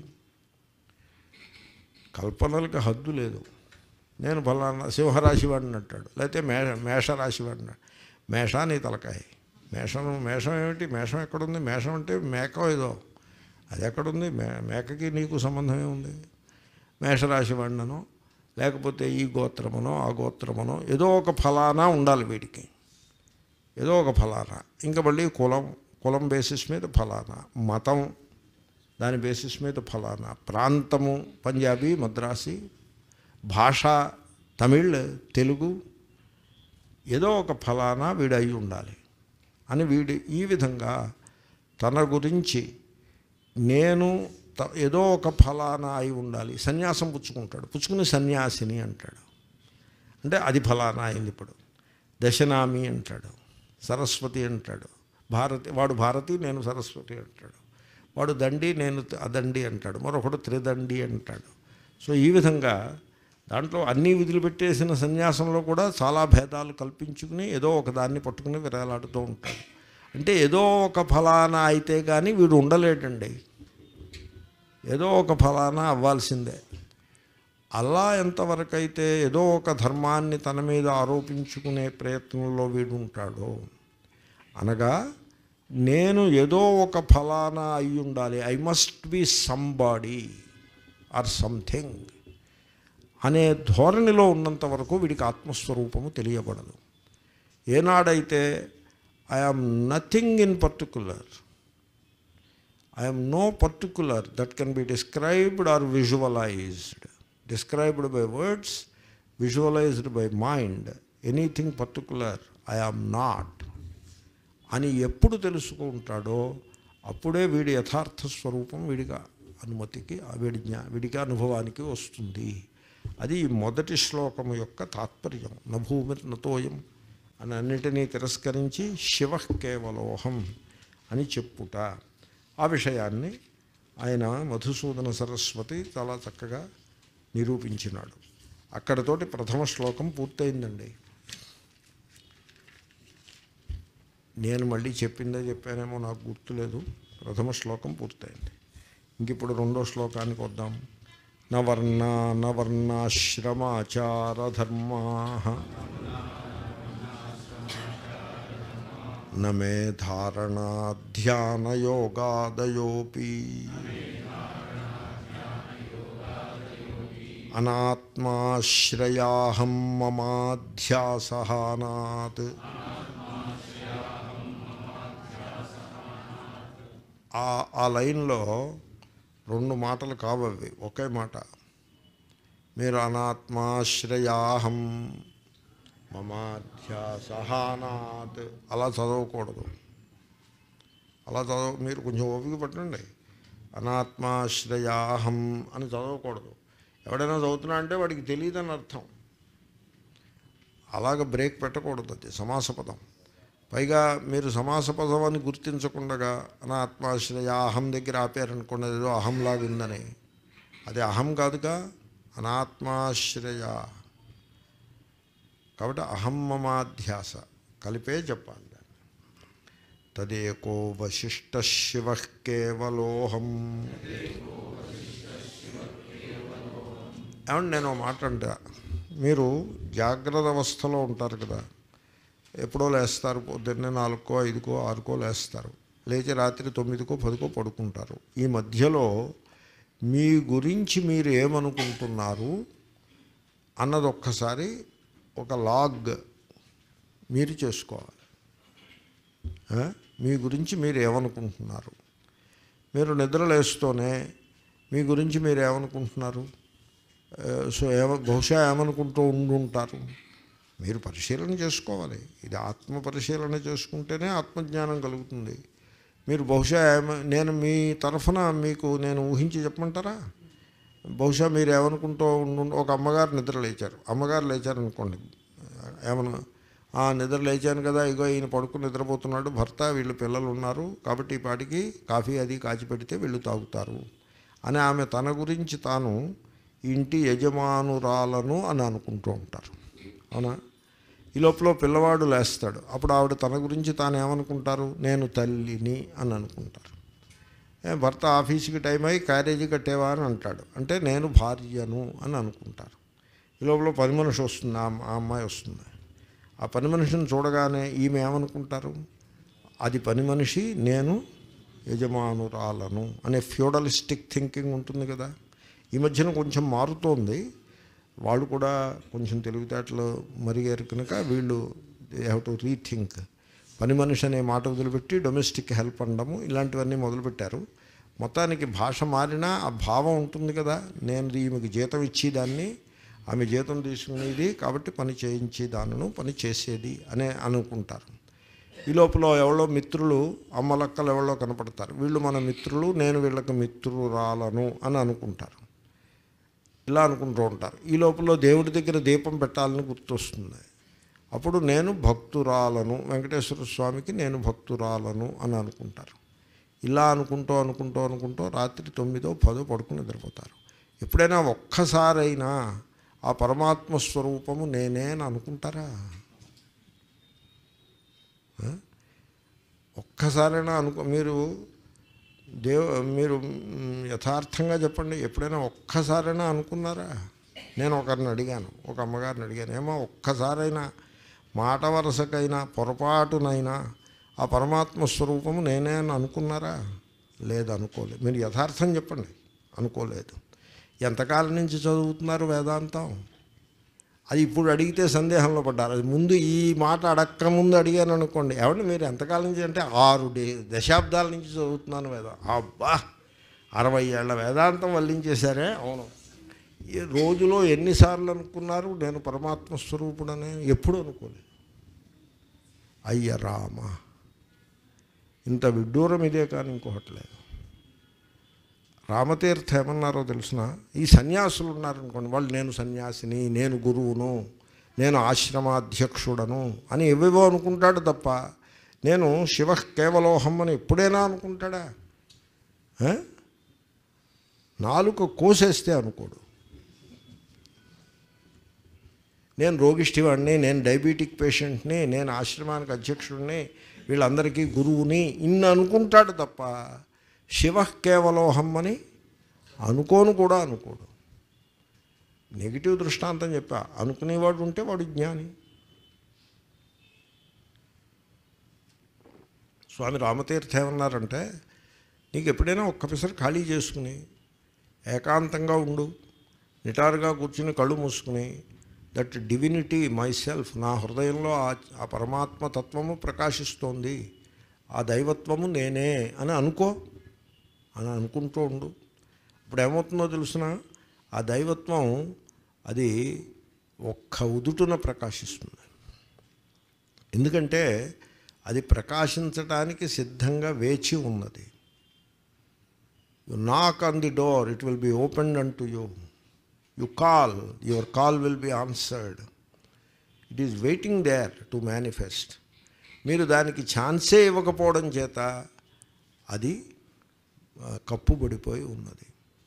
కల్పనలకి హద్దు లేదు. నేను ఫలానా సింహరాశి వాడిని అంటాడు, లేకపోతే మే మేషరాశి వాడిని. మేషా నీ తలకాయ. మేషం మేషం ఏమిటి? మేషం ఎక్కడుంది? మేషం అంటే మేక ఏదో, అది ఎక్కడుంది? మే మేకకి నీకు సంబంధమే ఉంది. మేషరాశి వాడినో లేకపోతే ఈ గోత్రమనో ఆ గోత్రమనో ఏదో ఒక ఫలానా ఉండాలి వీడికి, ఏదో ఒక ఫలానా. ఇంకా మళ్ళీ కులం, కులం బేసిస్ మీద ఫలానా, మతం దాని బేసిస్ మీద ఫలానా, ప్రాంతము పంజాబీ మద్రాసి, భాష తమిళ్ తెలుగు, ఏదో ఒక ఫలానా వీడు అయి ఉండాలి అని వీడి ఈ విధంగా తన గురించి నేను ఏదో ఒక ఫలానా అయి ఉండాలి. సన్యాసం పుచ్చుకుంటాడు, పుచ్చుకుని సన్యాసిని అంటాడు, అంటే అది ఫలానా అయింది. ఇప్పుడు దశనామి అంటాడు, సరస్వతి అంటాడు, భారతి వాడు భారతి నేను సరస్వతి అంటాడు, వాడు దండి నేను అదండి అంటాడు, మరొకడు త్రిదండి అంటాడు. సో ఈ విధంగా దాంట్లో అన్నీ వదిలిపెట్టేసిన సన్యాసంలో కూడా చాలా భేదాలు కల్పించుకుని ఏదో ఒక దాన్ని పట్టుకుని విరాలాడుతూ ఉంటాడు. అంటే ఏదో ఒక ఫలానా అయితే కానీ వీడు ఉండలేడండి, ఏదో ఒక ఫలానా అవ్వాల్సిందే. అలా ఎంతవరకు అయితే ఏదో ఒక ధర్మాన్ని తన మీద ఆరోపించుకునే ప్రయత్నంలో వీడు ఉంటాడో, అనగా నేను ఏదో ఒక ఫలానా అయి ఉండాలి, I must be somebody or something అనే ధోరణిలో ఉన్నంత వరకు వీడికి ఆత్మస్వరూపము తెలియబడదు. ఏనాడైతే I am nothing in particular, I am no particular that can be described or visualised, described by words, visualised by mind, anything particular I am not అని ఎప్పుడు తెలుసుకుంటాడో అప్పుడే వీడి యథార్థ స్వరూపం వీడిగా అనుమతికి వీడి జ్ఞా వీడికి అనుభవానికి వస్తుంది. అది మొదటి శ్లోకము యొక్క తాత్పర్యం. నభూమిర్ నతోయం అని అన్నిటినీ తిరస్కరించి శివ కేవలోహం అని చెప్పుట. ఆ విషయాన్ని ఆయన మధుసూదన సరస్వతి చాలా చక్కగా నిరూపించినాడు. అక్కడతోటి ప్రథమ శ్లోకం పూర్తయిందండి. నేను మళ్ళీ చెప్పిందే చెప్పానేమో నాకు గుర్తులేదు. ప్రథమ శ్లోకం పూర్తయింది. ఇంక ఇప్పుడు రెండో శ్లోకానికి వద్దాం. నవర్ణ నవర్ణాశ్రమాచారధర్మా నమే ధారణాధ్యానయోగాదయోపి అనాత్మాశ్రయాహం మమాధ్యాసహానాత్. ఆ లైన్లో రెండు మాటలు కావవి, ఒకే మాట. మీరు అనాత్మాశ్రయాహం మమాధ్యాసహానాత్ అలా చదవకూడదు. అలా చదవ మీరు కొంచెం ఓపిక పట్టండి. అనాత్మాశ్రయాహం అని చదవకూడదు. ఎవడైనా చదువుతున్నా అంటే వాడికి తెలియదని అర్థం. అలాగ బ్రేక్ పెట్టకూడదు. అది సమాసపదం. పైగా మీరు సమాసపదం అని గుర్తించకుండా అనాత్మాశ్రయాహం దగ్గర ఆపారనుకోండి, ఏదో అహంలాగా ఉందని. అది అహం కాదుగా, అనాత్మాశ్రయ. కాబట్టి అహం మమాధ్యాస కలిపే చెప్పాలి. తదేకో వశిష్ట శివ కేవలోహం. ఏమంటే నేను మాట అంటా, మీరు జాగ్రత్త అవస్థలో ఉంటారు కదా, ఎప్పుడో లేస్తారు, పొద్దున్నే నాలుగుకో ఐదుకో ఆరుకో లేస్తారు, లేచి రాత్రి తొమ్మిదికో పదికో పడుకుంటారు. ఈ మధ్యలో మీ గురించి మీరు ఏమనుకుంటున్నారు అన్నది ఒక్కసారి ఒక లాగ్ మీరు చేసుకోవాలి. మీ గురించి మీరు ఏమనుకుంటున్నారు? మీరు నిద్రలేస్తూనే మీ గురించి మీరు ఏమనుకుంటున్నారు? సో ఏమ బహుశా ఏమనుకుంటూ ఉండుంటారు. మీరు పరిశీలన చేసుకోవాలి. ఇది ఆత్మ పరిశీలన చేసుకుంటేనే ఆత్మజ్ఞానం కలుగుతుంది. మీరు బహుశా ఏమ నేను మీ తరఫున మీకు నేను ఊహించి చెప్పమంటారా? బహుశా మీరు ఏమనుకుంటూ ఉండు. ఒక అమ్మగారు నిద్ర లేచారు, అమ్మగారు లేచారనుకోండి, ఏమన్నా నిద్ర లేచాను కదా, ఇగో ఈయన పడుకుని నిద్రపోతున్నాడు, భర్త వీళ్ళు పిల్లలు ఉన్నారు, కాబట్టి ఈ పాటికి కాఫీ అది కాచి పెడితే వీళ్ళు తాగుతారు అని ఆమె తన గురించి తాను ఇంటి యజమానురాలను అని అనుకుంటూ ఉంటారు. అవునా? ఈ లోపల పిల్లవాడు లేస్తాడు, అప్పుడు ఆవిడ తన గురించి తాను ఏమనుకుంటారు? నేను తల్లిని అని అనుకుంటారు. భర్త ఆఫీస్కి టైం అయ్యి క్యారేజీ కట్టేవా అని అంటాడు, అంటే నేను భార్యను అని అనుకుంటారు. ఈ లోపల పని మనిషి వస్తుంది, ఆ అమ్మాయి వస్తుంది. ఆ పని మనిషిని చూడగానే ఈమె ఏమనుకుంటారు? అది పని మనిషి, నేను యజమానురాలను అనే ఫ్యూడలిస్టిక్ థింకింగ్ ఉంటుంది కదా. ఈ మధ్యన కొంచెం మారుతోంది. వాళ్ళు కూడా కొంచెం తెలివితేటలు మరిగారు కనుక వీళ్ళు దే హ్యావ్ టు రీథింక్. పని మనిషి అనే మాట వదిలిపెట్టి డొమెస్టిక్ హెల్ప్ అనడము ఇలాంటివన్నీ మొదలుపెట్టారు. మొత్తానికి భాష మారినా ఆ భావం ఉంటుంది కదా. నేను ఈమెకి జీతం ఇచ్చేదాన్ని, ఆమె జీతం తీసుకునేది, కాబట్టి పని చేయించి దానిను పని చేసేది అనే అనుకుంటారు. ఈ లోపల ఎవరో మిత్రులు అమ్మలక్కలు ఎవరో కనపడతారు. వీళ్ళు మన మిత్రులు, నేను వీళ్ళకి మిత్రురాలను అని అనుకుంటారు. ఇలా అనుకుంటూ ఉంటారు. ఈ లోపల దేవుడి దగ్గర దీపం పెట్టాలని గుర్తొస్తుంది. అప్పుడు నేను భక్తురాలను, వెంకటేశ్వర స్వామికి నేను భక్తురాలను అని అనుకుంటారు. ఇలా అనుకుంటూ అనుకుంటూ అనుకుంటూ రాత్రి తొమ్మిదో పదో పడుకుని నిద్రపోతారు. ఎప్పుడైనా ఒక్కసారైనా ఆ పరమాత్మ స్వరూపము నేనే అని అనుకుంటారా? ఒక్కసారైనా అనుకో. మీరు దేవ మీరు యథార్థంగా చెప్పండి, ఎప్పుడైనా ఒక్కసారైనా అనుకున్నారా? నేను ఒకరిని అడిగాను, ఒక అమ్మగారిని అడిగాను, ఏమో ఒక్కసారైనా మాట వరుసకైనా పొరపాటునైనా ఆ పరమాత్మ స్వరూపము నేనే అని అనుకున్నారా? లేదు, అనుకోలేదు. మీరు యథార్థం చెప్పండి, అనుకోలేదు. ఎంతకాలం నుంచి చదువుతున్నారు వేదాంతం? అది ఇప్పుడు అడిగితే సందేహంలో పడ్డారు. అది ముందు ఈ మాట అడక్క ముందు అడిగాను అనుకోండి, ఏమంటే మీరు ఎంతకాలం నుంచి అంటే ఆరు డే దశాబ్దాల నుంచి చదువుతున్నాను వేదం. అబ్బా, అరవై ఏళ్ళ వేదాంతం వల్లించేశారే. అవును. ఈ రోజులో ఎన్నిసార్లు అనుకున్నారు నేను పరమాత్మ స్వరూపుడనే? ఎప్పుడు అనుకోలేదు. అయ్య రామ, ఇంత విడ్డూరం ఇదే కానీ ఇంకొకటి లేదు. రామతీర్థ ఏమన్నారో తెలిసిన, ఈ సన్యాసులు ఉన్నారనుకోండి, వాళ్ళు నేను సన్యాసిని, నేను గురువును, నేను ఆశ్రమాధ్యక్షుడను అని ఎవేవో అనుకుంటాడు తప్ప నేను శివ కేవలోహం అని ఎప్పుడైనా అనుకుంటాడా? నాలుక కోసేస్తే అనుకోడు. నేను రోగిష్టివాడిని, నేను డయాబెటిక్ పేషెంట్ని, నేను ఆశ్రమానికి అధ్యక్షుడిని, వీళ్ళందరికీ గురువుని ఇన్ని అనుకుంటాడు తప్ప శివ కేవలోహం అని అనుకోను కూడా అనుకోడు. నెగిటివ్ దృష్టాంతం చెప్పా. అనుకునేవాడు ఉంటే వాడు జ్ఞాని. స్వామి రామతీర్థ ఏమన్నారంటే, నీకు ఎప్పుడైనా ఒక్క పిసరు ఖాళీ చేసుకుని ఏకాంతంగా ఉండు, నిటారుగా కూర్చుని కళ్ళు మూసుకుని దట్ డివినిటీ మై సెల్ఫ్, నా హృదయంలో ఆ పరమాత్మ తత్వము ప్రకాశిస్తోంది, ఆ దైవత్వము నేనే అని అనుకో అని అనుకుంటూ ఉండు. ఇప్పుడు ఏమవుతుందో తెలుసిన, ఆ దైవత్వం అది ఒక్క ఉదుటున ప్రకాశిస్తుంది. ఎందుకంటే అది ప్రకాశించడానికి సిద్ధంగా వేచి ఉన్నది. You knock on the door, it will be opened unto you. You call, your call will be answered. It is waiting there to manifest. మీరు దానికి ఛాన్సే ఇవ్వకపోవడం చేత అది కప్పుబడిపోయి ఉన్నది.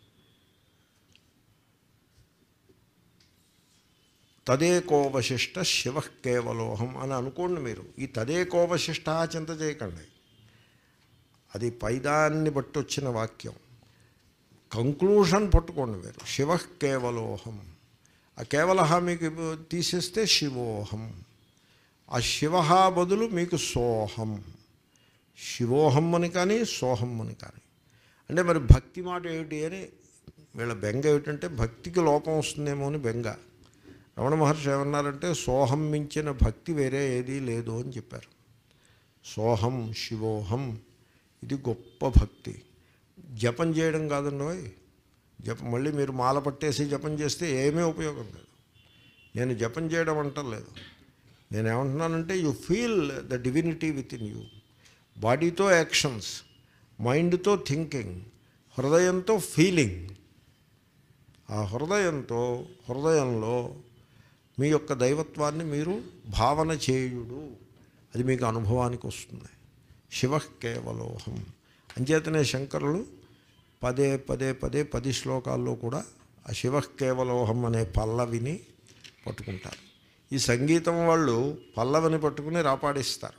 తదేకోవశిష్ట శివ కేవలోహం అని అనుకోండి. మీరు ఈ తదేకోవశిష్ట చింత చేయకండి, అది పైదాన్ని బట్టి వచ్చిన వాక్యం. కంక్లూషన్ పట్టుకోండి మీరు. శివ కేవలోహం, ఆ కేవలహ మీకు తీసేస్తే శివోహం, ఆ శివ బదులు మీకు సోహం. శివోహం అని కానీ సోహం అని కానీ. అంటే మరి భక్తి మాట ఏమిటి అని వీళ్ళ బెంగ ఏమిటంటే, భక్తికి లోపం వస్తుందేమో అని బెంగ. రమణ మహర్షి ఏమన్నారంటే, సోహం మించిన భక్తి వేరే ఏదీ లేదు అని చెప్పారు. సోహం శివోహం, ఇది గొప్ప భక్తి. జపం చేయడం కాదండి. జపం మళ్ళీ మీరు మాల పట్టేసి జపం చేస్తే ఏమీ ఉపయోగం లేదు. నేను జపం చేయడం అంటలేదు. నేను ఏమంటున్నానంటే, you feel the divinity within you. బాడీతో యాక్షన్స్, మైండ్తో థింకింగ్, హృదయంతో ఫీలింగ్. ఆ హృదయంతో హృదయంలో మీ యొక్క దైవత్వాన్ని మీరు భావన చేయుడు, అది మీకు అనుభవానికి వస్తుంది. శివ కేవలోహం అంచేతనే శంకరులు పదే పదే పదే పది శ్లోకాల్లో కూడా ఆ శివ కేవలోహం అనే పల్లవిని పట్టుకుంటారు. ఈ సంగీతం వాళ్ళు పల్లవిని పట్టుకుని రాపాడిస్తారు.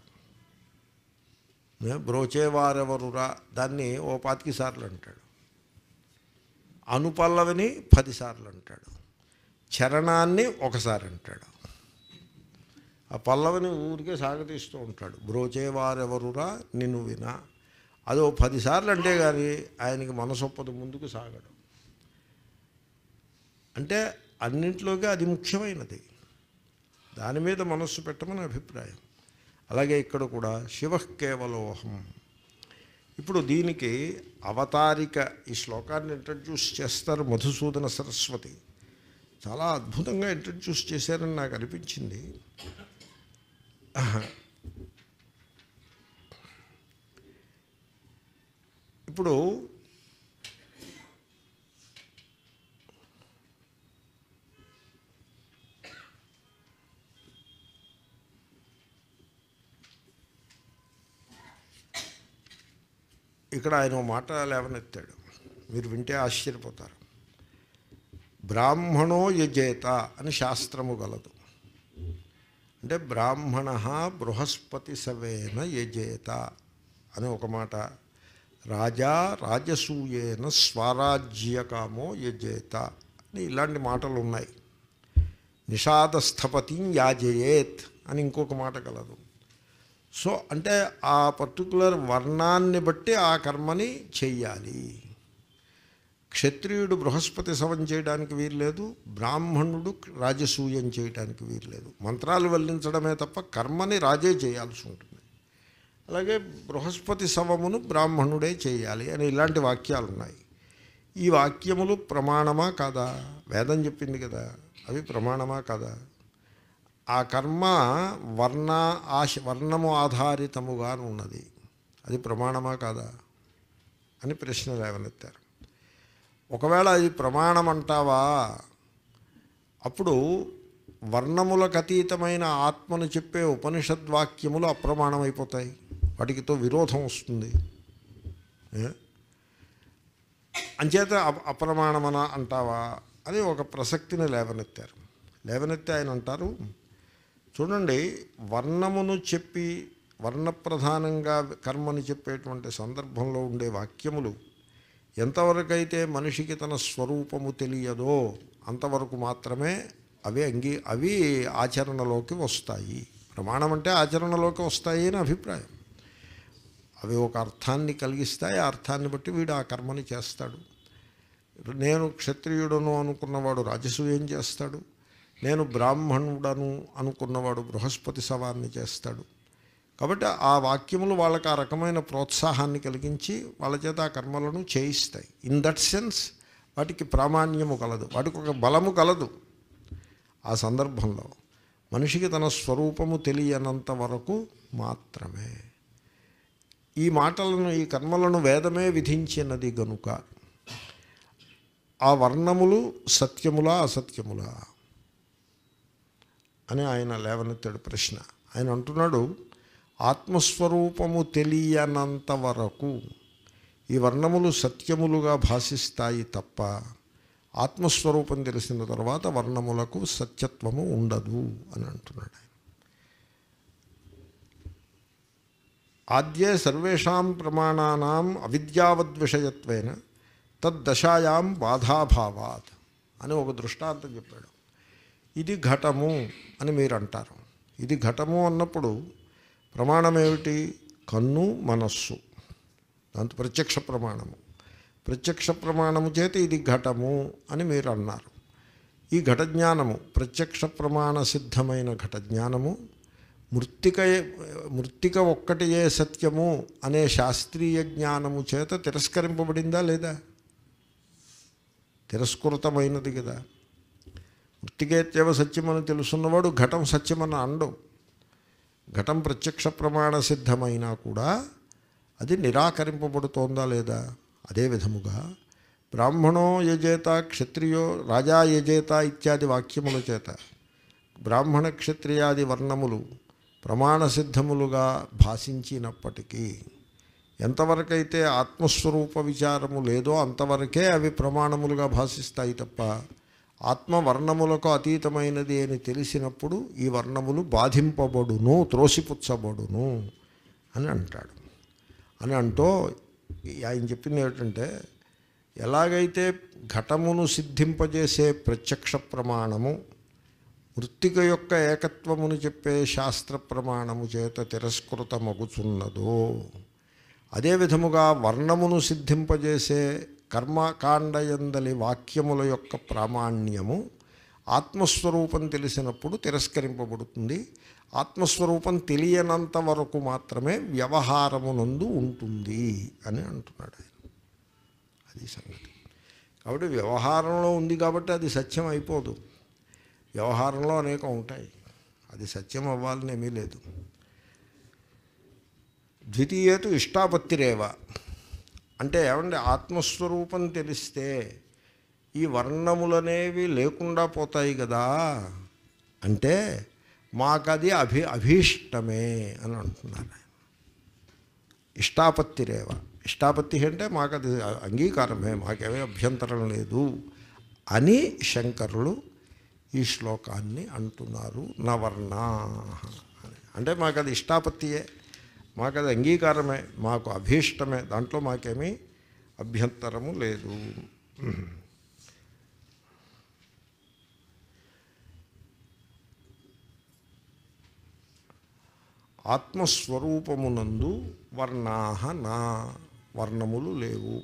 బ్రోచేవారెవరురా దాన్ని ఓ పాతికి సార్లు అంటాడు, అనుపల్లవిని పదిసార్లు అంటాడు, చరణాన్ని ఒకసారి అంటాడు, ఆ పల్లవిని ఊరికే సాగతీస్తూ ఉంటాడు. బ్రోచేవారెవరురా నిన్ను వినా, అదో పదిసార్లు అంటే కానీ ఆయనకి మనసొప్పదు, ముందుకు సాగడం. అంటే అన్నింటిలోకి అది ముఖ్యమైనది, దాని మీద మనస్సు పెట్టమని అభిప్రాయం. అలాగే ఇక్కడ కూడా శివ కేవలోహం. ఇప్పుడు దీనికి అవతారిక ఈ శ్లోకాన్ని ఇంట్రడ్యూస్ చేస్తారు మధుసూదన సరస్వతి. చాలా అద్భుతంగా ఇంట్రడ్యూస్ చేశారని నాకు అనిపించింది. ఇప్పుడు ఇక్కడ ఆయన మాట లేవనెత్తాడు, మీరు వింటే ఆశ్చర్యపోతారు. బ్రాహ్మణో యజేత అని శాస్త్రము గలదు. అంటే బ్రాహ్మణ బృహస్పతి సవేన యజేత అని ఒక మాట, రాజా రాజసూయేన స్వరాజ్యకామో యజేత అని ఇలాంటి మాటలు ఉన్నాయి. నిషాదస్థపతి యాజయేత్ అని ఇంకొక మాట కలదు. సో అంటే ఆ పర్టికులర్ వర్ణాన్ని బట్టి ఆ కర్మని చెయ్యాలి. క్షత్రియుడు బృహస్పతి సవం చేయడానికి వీల్లేదు, బ్రాహ్మణుడు రాజసూయం చేయడానికి వీల్లేదు. మంత్రాలు వల్లించడమే తప్ప కర్మని రాజే చేయాల్సి ఉంటుంది. అలాగే బృహస్పతి సవమును బ్రాహ్మణుడే చేయాలి అని ఇలాంటి వాక్యాలు ఉన్నాయి. ఈ వాక్యములు ప్రమాణమా కాదా? వేదం చెప్పింది కదా, అవి ప్రమాణమా కాదా? ఆ కర్మ వర్ణ ఆశ వర్ణము ఆధారితముగా ఉన్నది, అది ప్రమాణమా కాదా అని ప్రశ్న లేవనెత్తారు. ఒకవేళ అది ప్రమాణం అంటావా, అప్పుడు వర్ణములకు అతీతమైన ఆత్మను చెప్పే ఉపనిషద్వాక్యములు అప్రమాణమైపోతాయి, వాటికితో విరోధం వస్తుంది. అంచేత అప్రమాణమన అంటావా అని ఒక ప్రసక్తిని లేవనెత్తారు. లేవనెత్తి ఆయన అంటారు, చూడండి, వర్ణమును చెప్పి వర్ణప్రధానంగా కర్మని చెప్పేటువంటి సందర్భంలో ఉండే వాక్యములు ఎంతవరకైతే మనిషికి తన స్వరూపము తెలియదో అంతవరకు మాత్రమే అవి అంగీ అవి ఆచరణలోకి వస్తాయి. ప్రమాణం అంటే ఆచరణలోకి వస్తాయి అని అభిప్రాయం. అవి ఒక అర్థాన్ని కలిగిస్తాయి, ఆ అర్థాన్ని బట్టి వీడు ఆ కర్మని చేస్తాడు. నేను క్షత్రియుడను అనుకున్నవాడు రాజసూయం చేస్తాడు, నేను బ్రాహ్మణుడను అనుకున్నవాడు బృహస్పతి సవాన్ని చేస్తాడు. కాబట్టి ఆ వాక్యములు వాళ్ళకి ఆ రకమైన ప్రోత్సాహాన్ని కలిగించి వాళ్ళ చేత ఆ కర్మలను చేయిస్తాయి. ఇన్ దట్ సెన్స్ వాటికి ప్రామాణ్యము కలదు, వాటికి ఒక బలము కలదు. ఆ సందర్భంలో మనిషికి తన స్వరూపము తెలియనంత వరకు మాత్రమే ఈ మాటలను, ఈ కర్మలను వేదమే విధించినది గనుక ఆ వర్ణములు సత్యములా అసత్యములా అని ఆయన లేవనెత్తాడు ప్రశ్న. ఆయన అంటున్నాడు, ఆత్మస్వరూపము తెలియనంత వరకు ఈ వర్ణములు సత్యములుగా భాషిస్తాయి తప్ప ఆత్మస్వరూపం తెలిసిన తర్వాత వర్ణములకు సత్యత్వము ఉండదు అని అంటున్నాడు. ఆద్యే సర్వేషాం ప్రమాణానాం అవిద్యావద్విషయత్వేన తద్దశాయాం బాధాభావాత్ అని ఒక దృష్టాంతం చెప్పాడు. ఇది ఘటము అని మీరు అంటారు. ఇది ఘటము అన్నప్పుడు ప్రమాణం ఏమిటి? కన్ను, మనస్సు, దాంతో ప్రత్యక్ష ప్రమాణము. ప్రత్యక్ష ప్రమాణము చేత ఇది ఘటము అని మీరు అన్నారు. ఈ ఘట జ్ఞానము ప్రత్యక్ష ప్రమాణ సిద్ధమైన ఘట జ్ఞానము మృత్తిక మృత్తిక ఒక్కటియే సత్యము అనే శాస్త్రీయ జ్ఞానము చేత తిరస్కరింపబడిందా లేదా? తిరస్కృతమైనది కదా. మృత్తికేత్యవ సత్యమని తెలుసున్నవాడు ఘటం సత్యమని అండు. ఘటం ప్రత్యక్ష ప్రమాణ సిద్ధమైనా కూడా అది నిరాకరింపబడుతోందా లేదా? అదే విధముగా బ్రాహ్మణో యజేత క్షత్రియో రాజా యజేత ఇత్యాది వాక్యముల చేత బ్రాహ్మణ క్షత్రియాది వర్ణములు ప్రమాణసిద్ధములుగా భాషించినప్పటికీ ఎంతవరకైతే ఆత్మస్వరూప విచారము లేదో అంతవరకే అవి ప్రమాణములుగా భాషిస్తాయి తప్ప ఆత్మవర్ణములకు అతీతమైనది అని తెలిసినప్పుడు ఈ వర్ణములు బాధింపబడును, త్రోసిపుచ్చబడును అని అంటాడు. అని అంటూ ఆయన చెప్పింది ఏమిటంటే, ఎలాగైతే ఘటమును సిద్ధింపజేసే ప్రత్యక్ష ప్రమాణము మృత్తిక యొక్క ఏకత్వమును చెప్పే శాస్త్ర ప్రమాణము చేత తిరస్కృతమగుచున్నదో అదే విధముగా వర్ణమును సిద్ధింపజేసే కర్మకాండయందలి వాక్యముల యొక్క ప్రామాణ్యము ఆత్మస్వరూపం తెలిసినప్పుడు తిరస్కరింపబడుతుంది. ఆత్మస్వరూపం తెలియనంత వరకు మాత్రమే వ్యవహారమునందు ఉంటుంది అని అంటున్నాడు ఆయన. అది సంగతి. కాబట్టి వ్యవహారంలో ఉంది కాబట్టి అది సత్యం అయిపోదు. వ్యవహారంలో అనేకం ఉంటాయి, అది సత్యం అవ్వాలని ఏమీ లేదు. ద్వితీయేతు ఇష్టాపత్తిరేవ అంటే ఏమంటే ఆత్మస్వరూపం తెలిస్తే ఈ వర్ణములనేవి లేకుండా పోతాయి కదా అంటే మాకది అభి అభీష్టమే అని అంటున్నారు. ఇష్టాపత్తిరేవ, ఇష్టాపత్తి అంటే మాకు అది అంగీకారమే, మాకేమీ అభ్యంతరం లేదు అని శంకరులు ఈ శ్లోకాన్ని అంటున్నారు. నవర్ణా అంటే మాకు అది ఇష్టాపత్తియే, మాకు అది అంగీకారమే, మాకు అభీష్టమే, దాంట్లో మాకేమీ అభ్యంతరము లేదు. ఆత్మస్వరూపమునందు వర్ణాహ నా, వర్ణములు లేవు.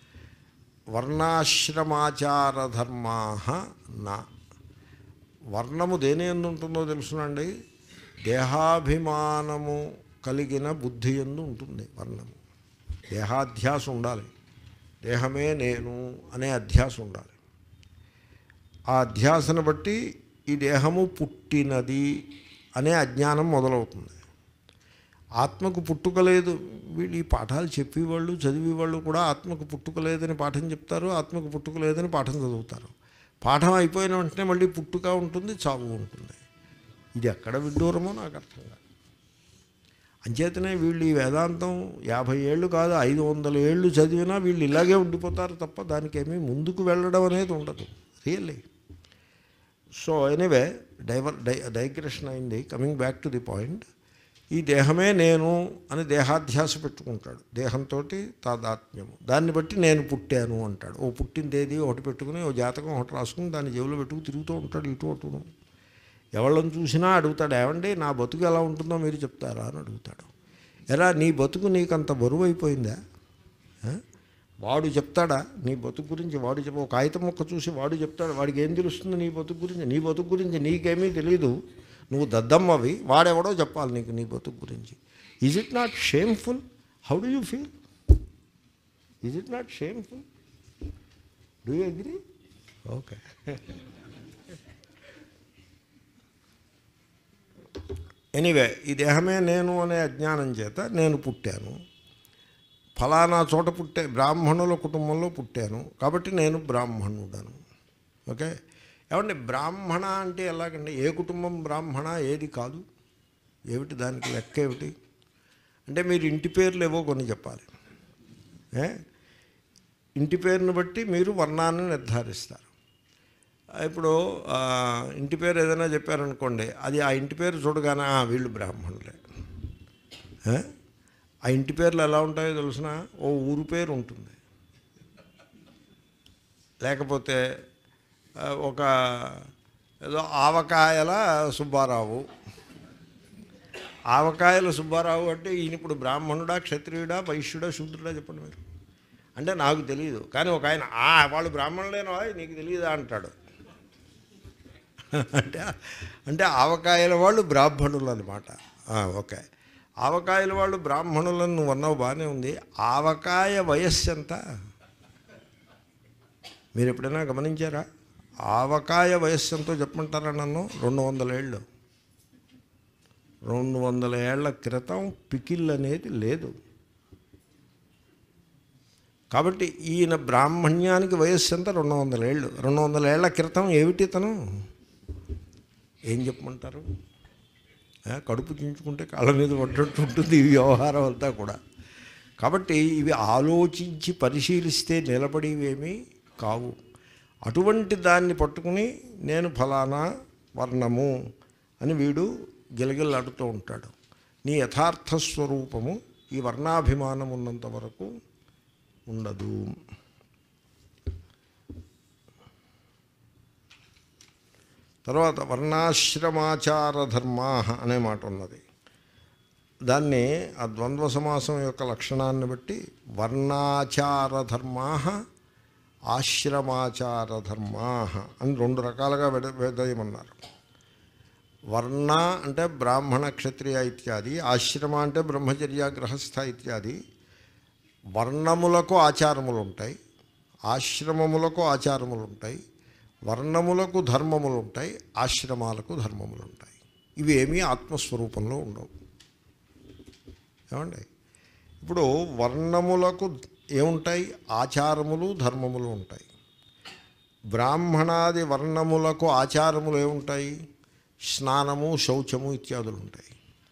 వర్ణాశ్రమాచారధర్మాహ నా, వర్ణము దేని యందు ఉంటుందో తెలుసునండి, దేహాభిమానము కలిగిన బుద్ధి యందు ఉంటుంది వర్ణము. దేహాధ్యాస ఉండాలి, దేహమే నేను అనే అధ్యాస ఉండాలి. ఆ అధ్యాసను బట్టి ఈ దేహము పుట్టినది అనే అజ్ఞానం మొదలవుతుంది. ఆత్మకు పుట్టుక లేదు. వీళ్ళు ఈ పాఠాలు చెప్పేవాళ్ళు చదివేవాళ్ళు కూడా ఆత్మకు పుట్టుక లేదని పాఠం చెప్తారు, ఆత్మకు పుట్టుక లేదని పాఠం చదువుతారు. పాఠం అయిపోయిన వెంటనే మళ్ళీ పుట్టుక ఉంటుంది, చావు ఉంటుంది. ఇది ఎక్కడ విడ్డూరమో నాకు అర్థం కాదు. అంచేతనే వీళ్ళు ఈ వేదాంతం యాభై ఏళ్ళు కాదు ఐదు వందల ఏళ్ళు చదివినా వీళ్ళు ఇలాగే ఉండిపోతారు తప్ప దానికేమీ ముందుకు వెళ్ళడం అనేది ఉండదు really. So anyway diver di digression అయింది. Coming back to the point, ఈ దేహమే నేను అని దేహాధ్యాస పెట్టుకుంటాడు, దేహంతో తాదాత్మ్యము, దాన్ని బట్టి నేను పుట్టాను అంటాడు. ఓ పుట్టిన తేదీ ఒకటి పెట్టుకుని ఓ జాతకం ఒకటి రాసుకుని దాన్ని జేబులో పెట్టుకు తిరుగుతూ ఉంటాడు ఇటు అటును. ఎవళ్ళని చూసినా అడుగుతాడు, ఏమండి నా బతుకు ఎలా ఉంటుందో మీరు చెప్తారా అని అడుగుతాడు. ఎరా నీ బతుకు నీకంత బరువు అయిపోయిందా? వాడు చెప్తాడా నీ బతుకు గురించి? వాడు చెప్ప ఒక కాగితం మొక్క చూసి వాడు చెప్తాడు, వాడికి ఏం తెలుస్తుంది నీ బతుకు గురించి? నీ బతుకు గురించి నీకేమీ తెలీదు, నువ్వు దద్దమ్మవి, వాడెవడో చెప్పాలి నీకు నీ బతుకు గురించి. Is it not shameful? How do you feel? Is it not shameful? Do you agree? Okay. Anyway ఈ దేహమే నేను అనే అజ్ఞానం చేత నేను పుట్టాను, ఫలానా చోట పుట్టే బ్రాహ్మణుల కుటుంబంలో పుట్టాను కాబట్టి నేను బ్రాహ్మణుడను. ఓకే, ఏమండి బ్రాహ్మణ అంటే ఎలాగండి? ఏ కుటుంబం బ్రాహ్మణ ఏది కాదు? ఏమిటి దానికి లెక్క ఏమిటి? అంటే మీరు ఇంటి పేర్లు ఏవో కొన్ని చెప్పాలి. ఇంటి పేరును బట్టి మీరు వర్ణాన్ని నిర్ధారిస్తారు. ఇప్పుడు ఇంటి పేరు ఏదైనా చెప్పారనుకోండి, అది ఆ ఇంటి పేరు చూడగానే వీళ్ళు బ్రాహ్మణులే. ఆ ఇంటి పేర్లు ఎలా ఉంటాయో తెలుసిన? ఓ ఊరు పేరు ఉంటుంది, లేకపోతే ఒక ఏదో ఆవకాయల సుబ్బారావు. ఆవకాయల సుబ్బారావు అంటే ఈయన ఇప్పుడు బ్రాహ్మణుడా, క్షత్రియుడా, వైశ్యుడా, శూద్రుడా చెప్పండి మీరు. అంటే నాకు తెలియదు, కానీ ఒక ఆయన వాళ్ళు బ్రాహ్మణులేనో నీకు తెలియదా అంటాడు. అంటే అంటే ఆవకాయల వాళ్ళు బ్రాహ్మణులు అనమాట. ఓకే, ఆవకాయల వాళ్ళు బ్రాహ్మణులను నువ్వు అన్నావు, బాగానే ఉంది. ఆవకాయ వయస్సు ఎంత మీరు ఎప్పుడైనా గమనించారా? ఆవకాయ వయస్సు ఎంతో చెప్పమంటారా నన్ను? రెండు వందల ఏళ్ళు. రెండు వందల ఏళ్ల క్రితం పికిల్ అనేది లేదు. కాబట్టి ఈయన బ్రాహ్మణ్యానికి వయస్సు ఎంత? రెండు వందల ఏళ్ళు. రెండు వందల ఏళ్ల క్రితం ఏమిటి తను? ఏం చెప్పమంటారు? కడుపు చించుకుంటే కాళ్ళ మీద పడ్డట్టు ఉంటుంది ఈ వ్యవహారం అంతా కూడా. కాబట్టి ఇవి ఆలోచించి పరిశీలిస్తే నిలబడివేమీ కావు. అటువంటి దాన్ని పట్టుకుని నేను ఫలానా వర్ణము అని వీడు గిలగిల్లాడుతూ ఉంటాడు. నీ యథార్థ స్వరూపము ఈ వర్ణాభిమానం ఉన్నంత వరకు ఉండదు. తర్వాత వర్ణాశ్రమాచార ధర్మా అనే మాట ఉన్నది. దాన్ని ఆ ద్వంద్వ సమాసం యొక్క లక్షణాన్ని బట్టి వర్ణాచార ధర్మా ఆశ్రమాచార ధర్మా అని రెండు రకాలుగా విడ విడదీయమన్నారు. వర్ణ అంటే బ్రాహ్మణ క్షత్రియ ఇత్యాది, ఆశ్రమ అంటే బ్రహ్మచర్య గృహస్థ ఇత్యాది. వర్ణములకు ఆచారములు ఉంటాయి, ఆశ్రమములకు ఆచారములు ఉంటాయి, వర్ణములకు ధర్మములు ఉంటాయి, ఆశ్రమాలకు ధర్మములు ఉంటాయి. ఇవి ఏమీ ఆత్మస్వరూపంలో ఉండవు. ఏమండి? ఇప్పుడు వర్ణములకు ఏముంటాయి? ఆచారములు ధర్మములు ఉంటాయి. బ్రాహ్మణాది వర్ణములకు ఆచారములు ఏముంటాయి? స్నానము శౌచము ఇత్యాదులు ఉంటాయి.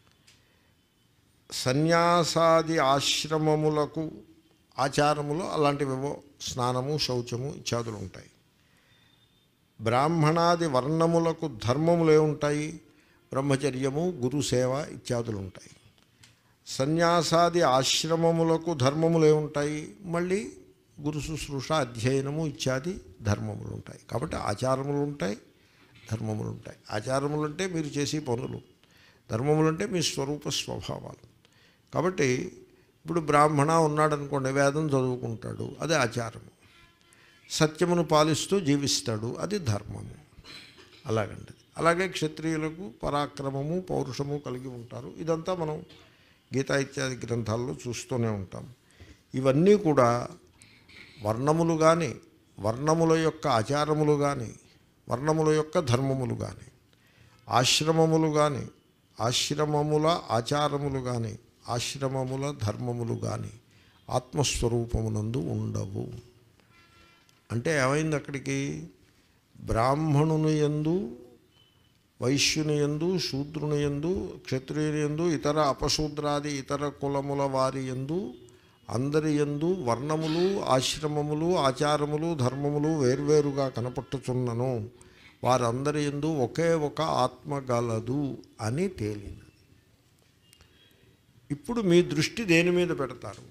సన్యాసాది ఆశ్రమములకు ఆచారములు అలాంటివివో స్నానము శౌచము ఇత్యాదులు ఉంటాయి. బ్రాహ్మణాది వర్ణములకు ధర్మములు ఏముంటాయి? బ్రహ్మచర్యము గురుసేవ ఇత్యాదులు ఉంటాయి. సన్యాసాది ఆశ్రమములకు ధర్మములు ఏముంటాయి? మళ్ళీ గురు శుశ్రూష అధ్యయనము ఇత్యాది ధర్మములు ఉంటాయి. కాబట్టి ఆచారములు ఉంటాయి, ధర్మములు ఉంటాయి. ఆచారములు అంటే మీరు చేసే పనులు, ధర్మములు అంటే మీ స్వరూప స్వభావాలు. కాబట్టి ఇప్పుడు బ్రాహ్మణ ఉన్నాడనుకోండి, వేదం చదువుకుంటాడు, అది ఆచారము. సత్యమును పాలిస్తూ జీవిస్తాడు, అది ధర్మము. అలాగండి. అలాగే క్షత్రియులకు పరాక్రమము పౌరుషము కలిగి ఉంటారు. ఇదంతా మనం గీతా ఇత్యాది గ్రంథాల్లో చూస్తూనే ఉంటాం. ఇవన్నీ కూడా వర్ణములు కానీ, వర్ణముల యొక్క ఆచారములు కానీ, వర్ణముల యొక్క ధర్మములు కానీ, ఆశ్రమములు కానీ, ఆశ్రమముల ఆచారములు కానీ, ఆశ్రమముల ధర్మములు కానీ ఆత్మస్వరూపమునందు ఉండవు. అంటే ఏమైంది అక్కడికి? బ్రాహ్మణుని యందు, వైశ్యుని యందు, శూద్రుని యందు, క్షత్రియుని యందు, ఇతర అపశూద్రాది ఇతర కులముల వారి యందు, అందరి యందు వర్ణములు ఆశ్రమములు ఆచారములు ధర్మములు వేర్వేరుగా కనపట్టుచున్నను, వారందరి యందు ఒకే ఒక ఆత్మ గలదు అని తేలింది. ఇప్పుడు మీ దృష్టి దేని మీద పెడతారు?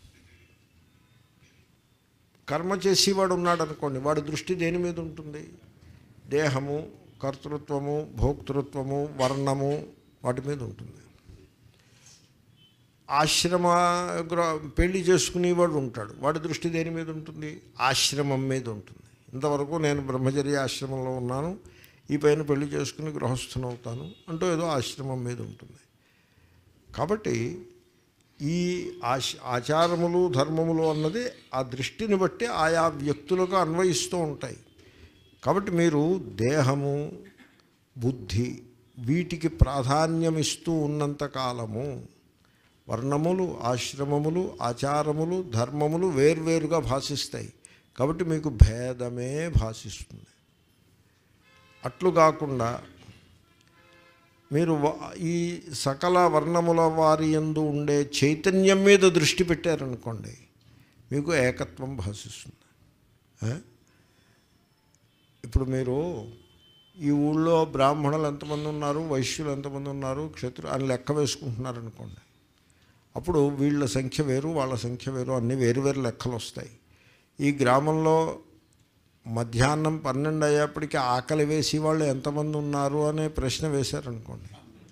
కర్మ చేసేవాడు ఉన్నాడు అనుకోండి, వాడి దృష్టి దేని మీద ఉంటుంది? దేహము, కర్తృత్వము, భోక్తృత్వము, వర్ణము, వాటి మీద ఉంటుంది. ఆశ్రమ పెళ్లి చేసుకునేవాడు ఉంటాడు, వాడి దృష్టి దేని మీద ఉంటుంది? ఆశ్రమం మీద ఉంటుంది. ఇంతవరకు నేను బ్రహ్మచర్య ఆశ్రమంలో ఉన్నాను, ఈ పైన పెళ్లి చేసుకుని గృహస్థునవుతాను అంటూ ఏదో ఆశ్రమం మీద ఉంటుంది. కాబట్టి ఈ ఆశ ఆచారములు ధర్మములు అన్నది ఆ దృష్టిని బట్టి ఆయా వ్యక్తులకు అన్వయిస్తూ ఉంటాయి. కాబట్టి మీరు దేహము బుద్ధి వీటికి ప్రాధాన్యమిస్తూ ఉన్నంతకాలము వర్ణములు ఆశ్రమములు ఆచారములు ధర్మములు వేర్వేరుగా భాషిస్తాయి. కాబట్టి మీకు భేదమే భాషిస్తుంది. అట్లు కాకుండా మీరు ఈ సకల వర్ణముల వారి యందు ఉండే చైతన్యం మీద దృష్టి పెట్టారనుకోండి, మీకు ఏకత్వం భాషిస్తుంది. ఇప్పుడు మీరు ఈ ఊళ్ళో బ్రాహ్మణులు ఎంతమంది ఉన్నారు, వైశ్యులు ఎంతమంది ఉన్నారు, క్షత్రు అని లెక్క వేసుకుంటున్నారనుకోండి, అప్పుడు వీళ్ళ సంఖ్య వేరు వాళ్ళ సంఖ్య వేరు అన్నీ వేరు వేరు లెక్కలు వస్తాయి. ఈ గ్రామంలో మధ్యాహ్నం పన్నెండు అయ్యేప్పటికీ ఆకలి వేసి వాళ్ళు ఎంతమంది ఉన్నారు అనే ప్రశ్న వేశారనుకోండి,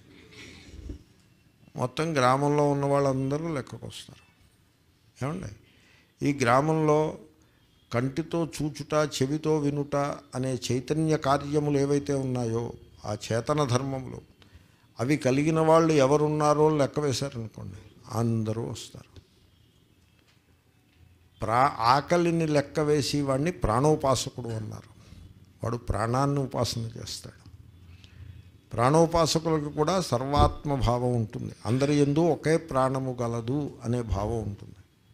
మొత్తం గ్రామంలో ఉన్న వాళ్ళందరూ లెక్కకు వస్తారు. ఏమండి? ఈ గ్రామంలో కంటితో చూచుట చెవితో వినుట అనే చైతన్య కార్యములు ఏవైతే ఉన్నాయో ఆ చేతన ధర్మములు అవి కలిగిన వాళ్ళు ఎవరున్నారో లెక్క వేశారనుకోండి, అందరూ వస్తారు. ప్రా ఆకలిని లెక్క వేసి వాడిని ప్రాణోపాసకుడు అన్నారు. వాడు ప్రాణాన్ని ఉపాసన చేస్తాడు. ప్రాణోపాసకులకు కూడా సర్వాత్మ భావం ఉంటుంది. అందరి యందు ఒకే ప్రాణము గలదు అనే భావం ఉంటుంది.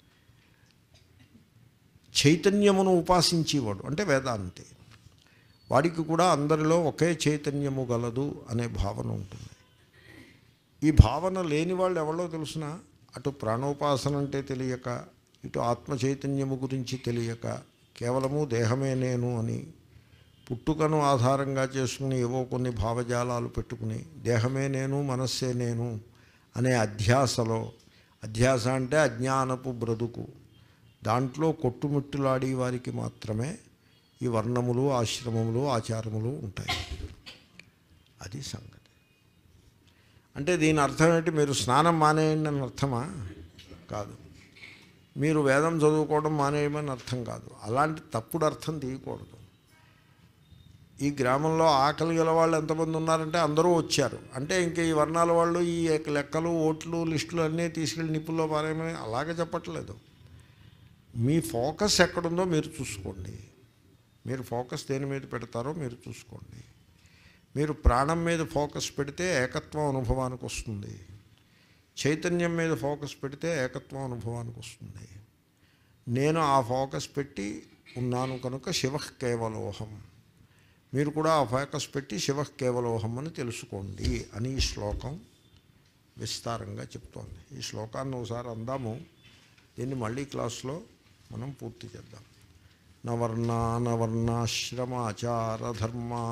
చైతన్యమును ఉపాసించేవాడు అంటే వేదాంతి, వాడికి కూడా అందరిలో ఒకే చైతన్యము గలదు అనే భావన ఉంటుంది. ఈ భావన లేని వాళ్ళు ఎవరో తెలుసిన, అటు ప్రాణోపాసన అంటే తెలియక, ఇటు ఆత్మ చైతన్యము గురించి తెలియక, కేవలము దేహమే నేను అని పుట్టుకను ఆధారంగా చేసుకుని ఏవో కొన్ని భావజాలాలు పెట్టుకుని దేహమే నేను మనస్సే నేను అనే అధ్యాసలో, అధ్యాస అంటే అజ్ఞానపు బ్రతుకు, దాంట్లో కొట్టుమిట్టులాడి వారికి మాత్రమే ఈ వర్ణములు ఆశ్రమములు ఆచారములు ఉంటాయి. అది సంగతి. అంటే దీని అర్థం ఏంటి? మీరు స్నానం మానేయండి అని అర్థమా? కాదు. మీరు వేదం చదువుకోవడం మానేయమని అర్థం కాదు. అలాంటి తప్పుడు అర్థం తీయకూడదు. ఈ గ్రామంలో ఆకలి గల వాళ్ళు ఎంతమంది ఉన్నారంటే అందరూ వచ్చారు అంటే ఇంక ఈ వర్ణాల వాళ్ళు ఈ లెక్కలు ఓట్లు లిస్టులు అన్నీ తీసుకెళ్ళి నిప్పుల్లో పారేయమని అలాగే చెప్పట్లేదు. మీ ఫోకస్ ఎక్కడుందో మీరు చూసుకోండి. మీరు ఫోకస్ దేని మీద పెడతారో మీరు చూసుకోండి. మీరు ప్రాణం మీద ఫోకస్ పెడితే ఏకత్వం అనుభవానికి వస్తుంది. చైతన్యం మీద ఫోకస్ పెడితే ఏకత్వం అనుభవానికి వస్తుంది. నేను ఆ ఫోకస్ పెట్టి ఉన్నాను కనుక శివః కేవలోహం. మీరు కూడా ఆ ఫోకస్ పెట్టి శివః కేవలోహం అని తెలుసుకోండి అని ఈ శ్లోకం విస్తారంగా చెప్తోంది. ఈ శ్లోకాన్ని ఒకసారి అందాము. దీన్ని మళ్ళీ క్లాస్లో మనం పూర్తి చేద్దాం. నవర్ణా నవర్ణాశ్రమాచార ధర్మా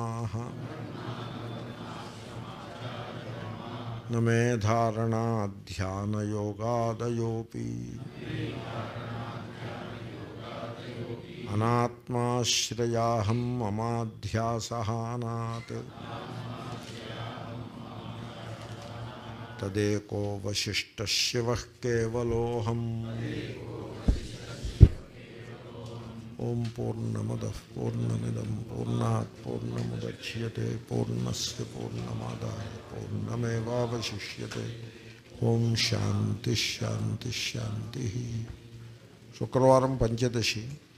నమే ధారణా ధ్యానయోగాదయోపి అనాత్మాశ్రయాహం మమాధ్యాసహానాత్ తదేకో వశిష్ట శివః కేవలోహం. ఓం పూర్ణమదః పూర్ణమిదం పూర్ణాత్ పూర్ణముదచ్యతే పూర్ణస్య పూర్ణమాదాయ పూర్ణమేవావశిష్యతే. ఓం శాంతి శాంతి శాంతి. శుక్రవారం పంచదశి.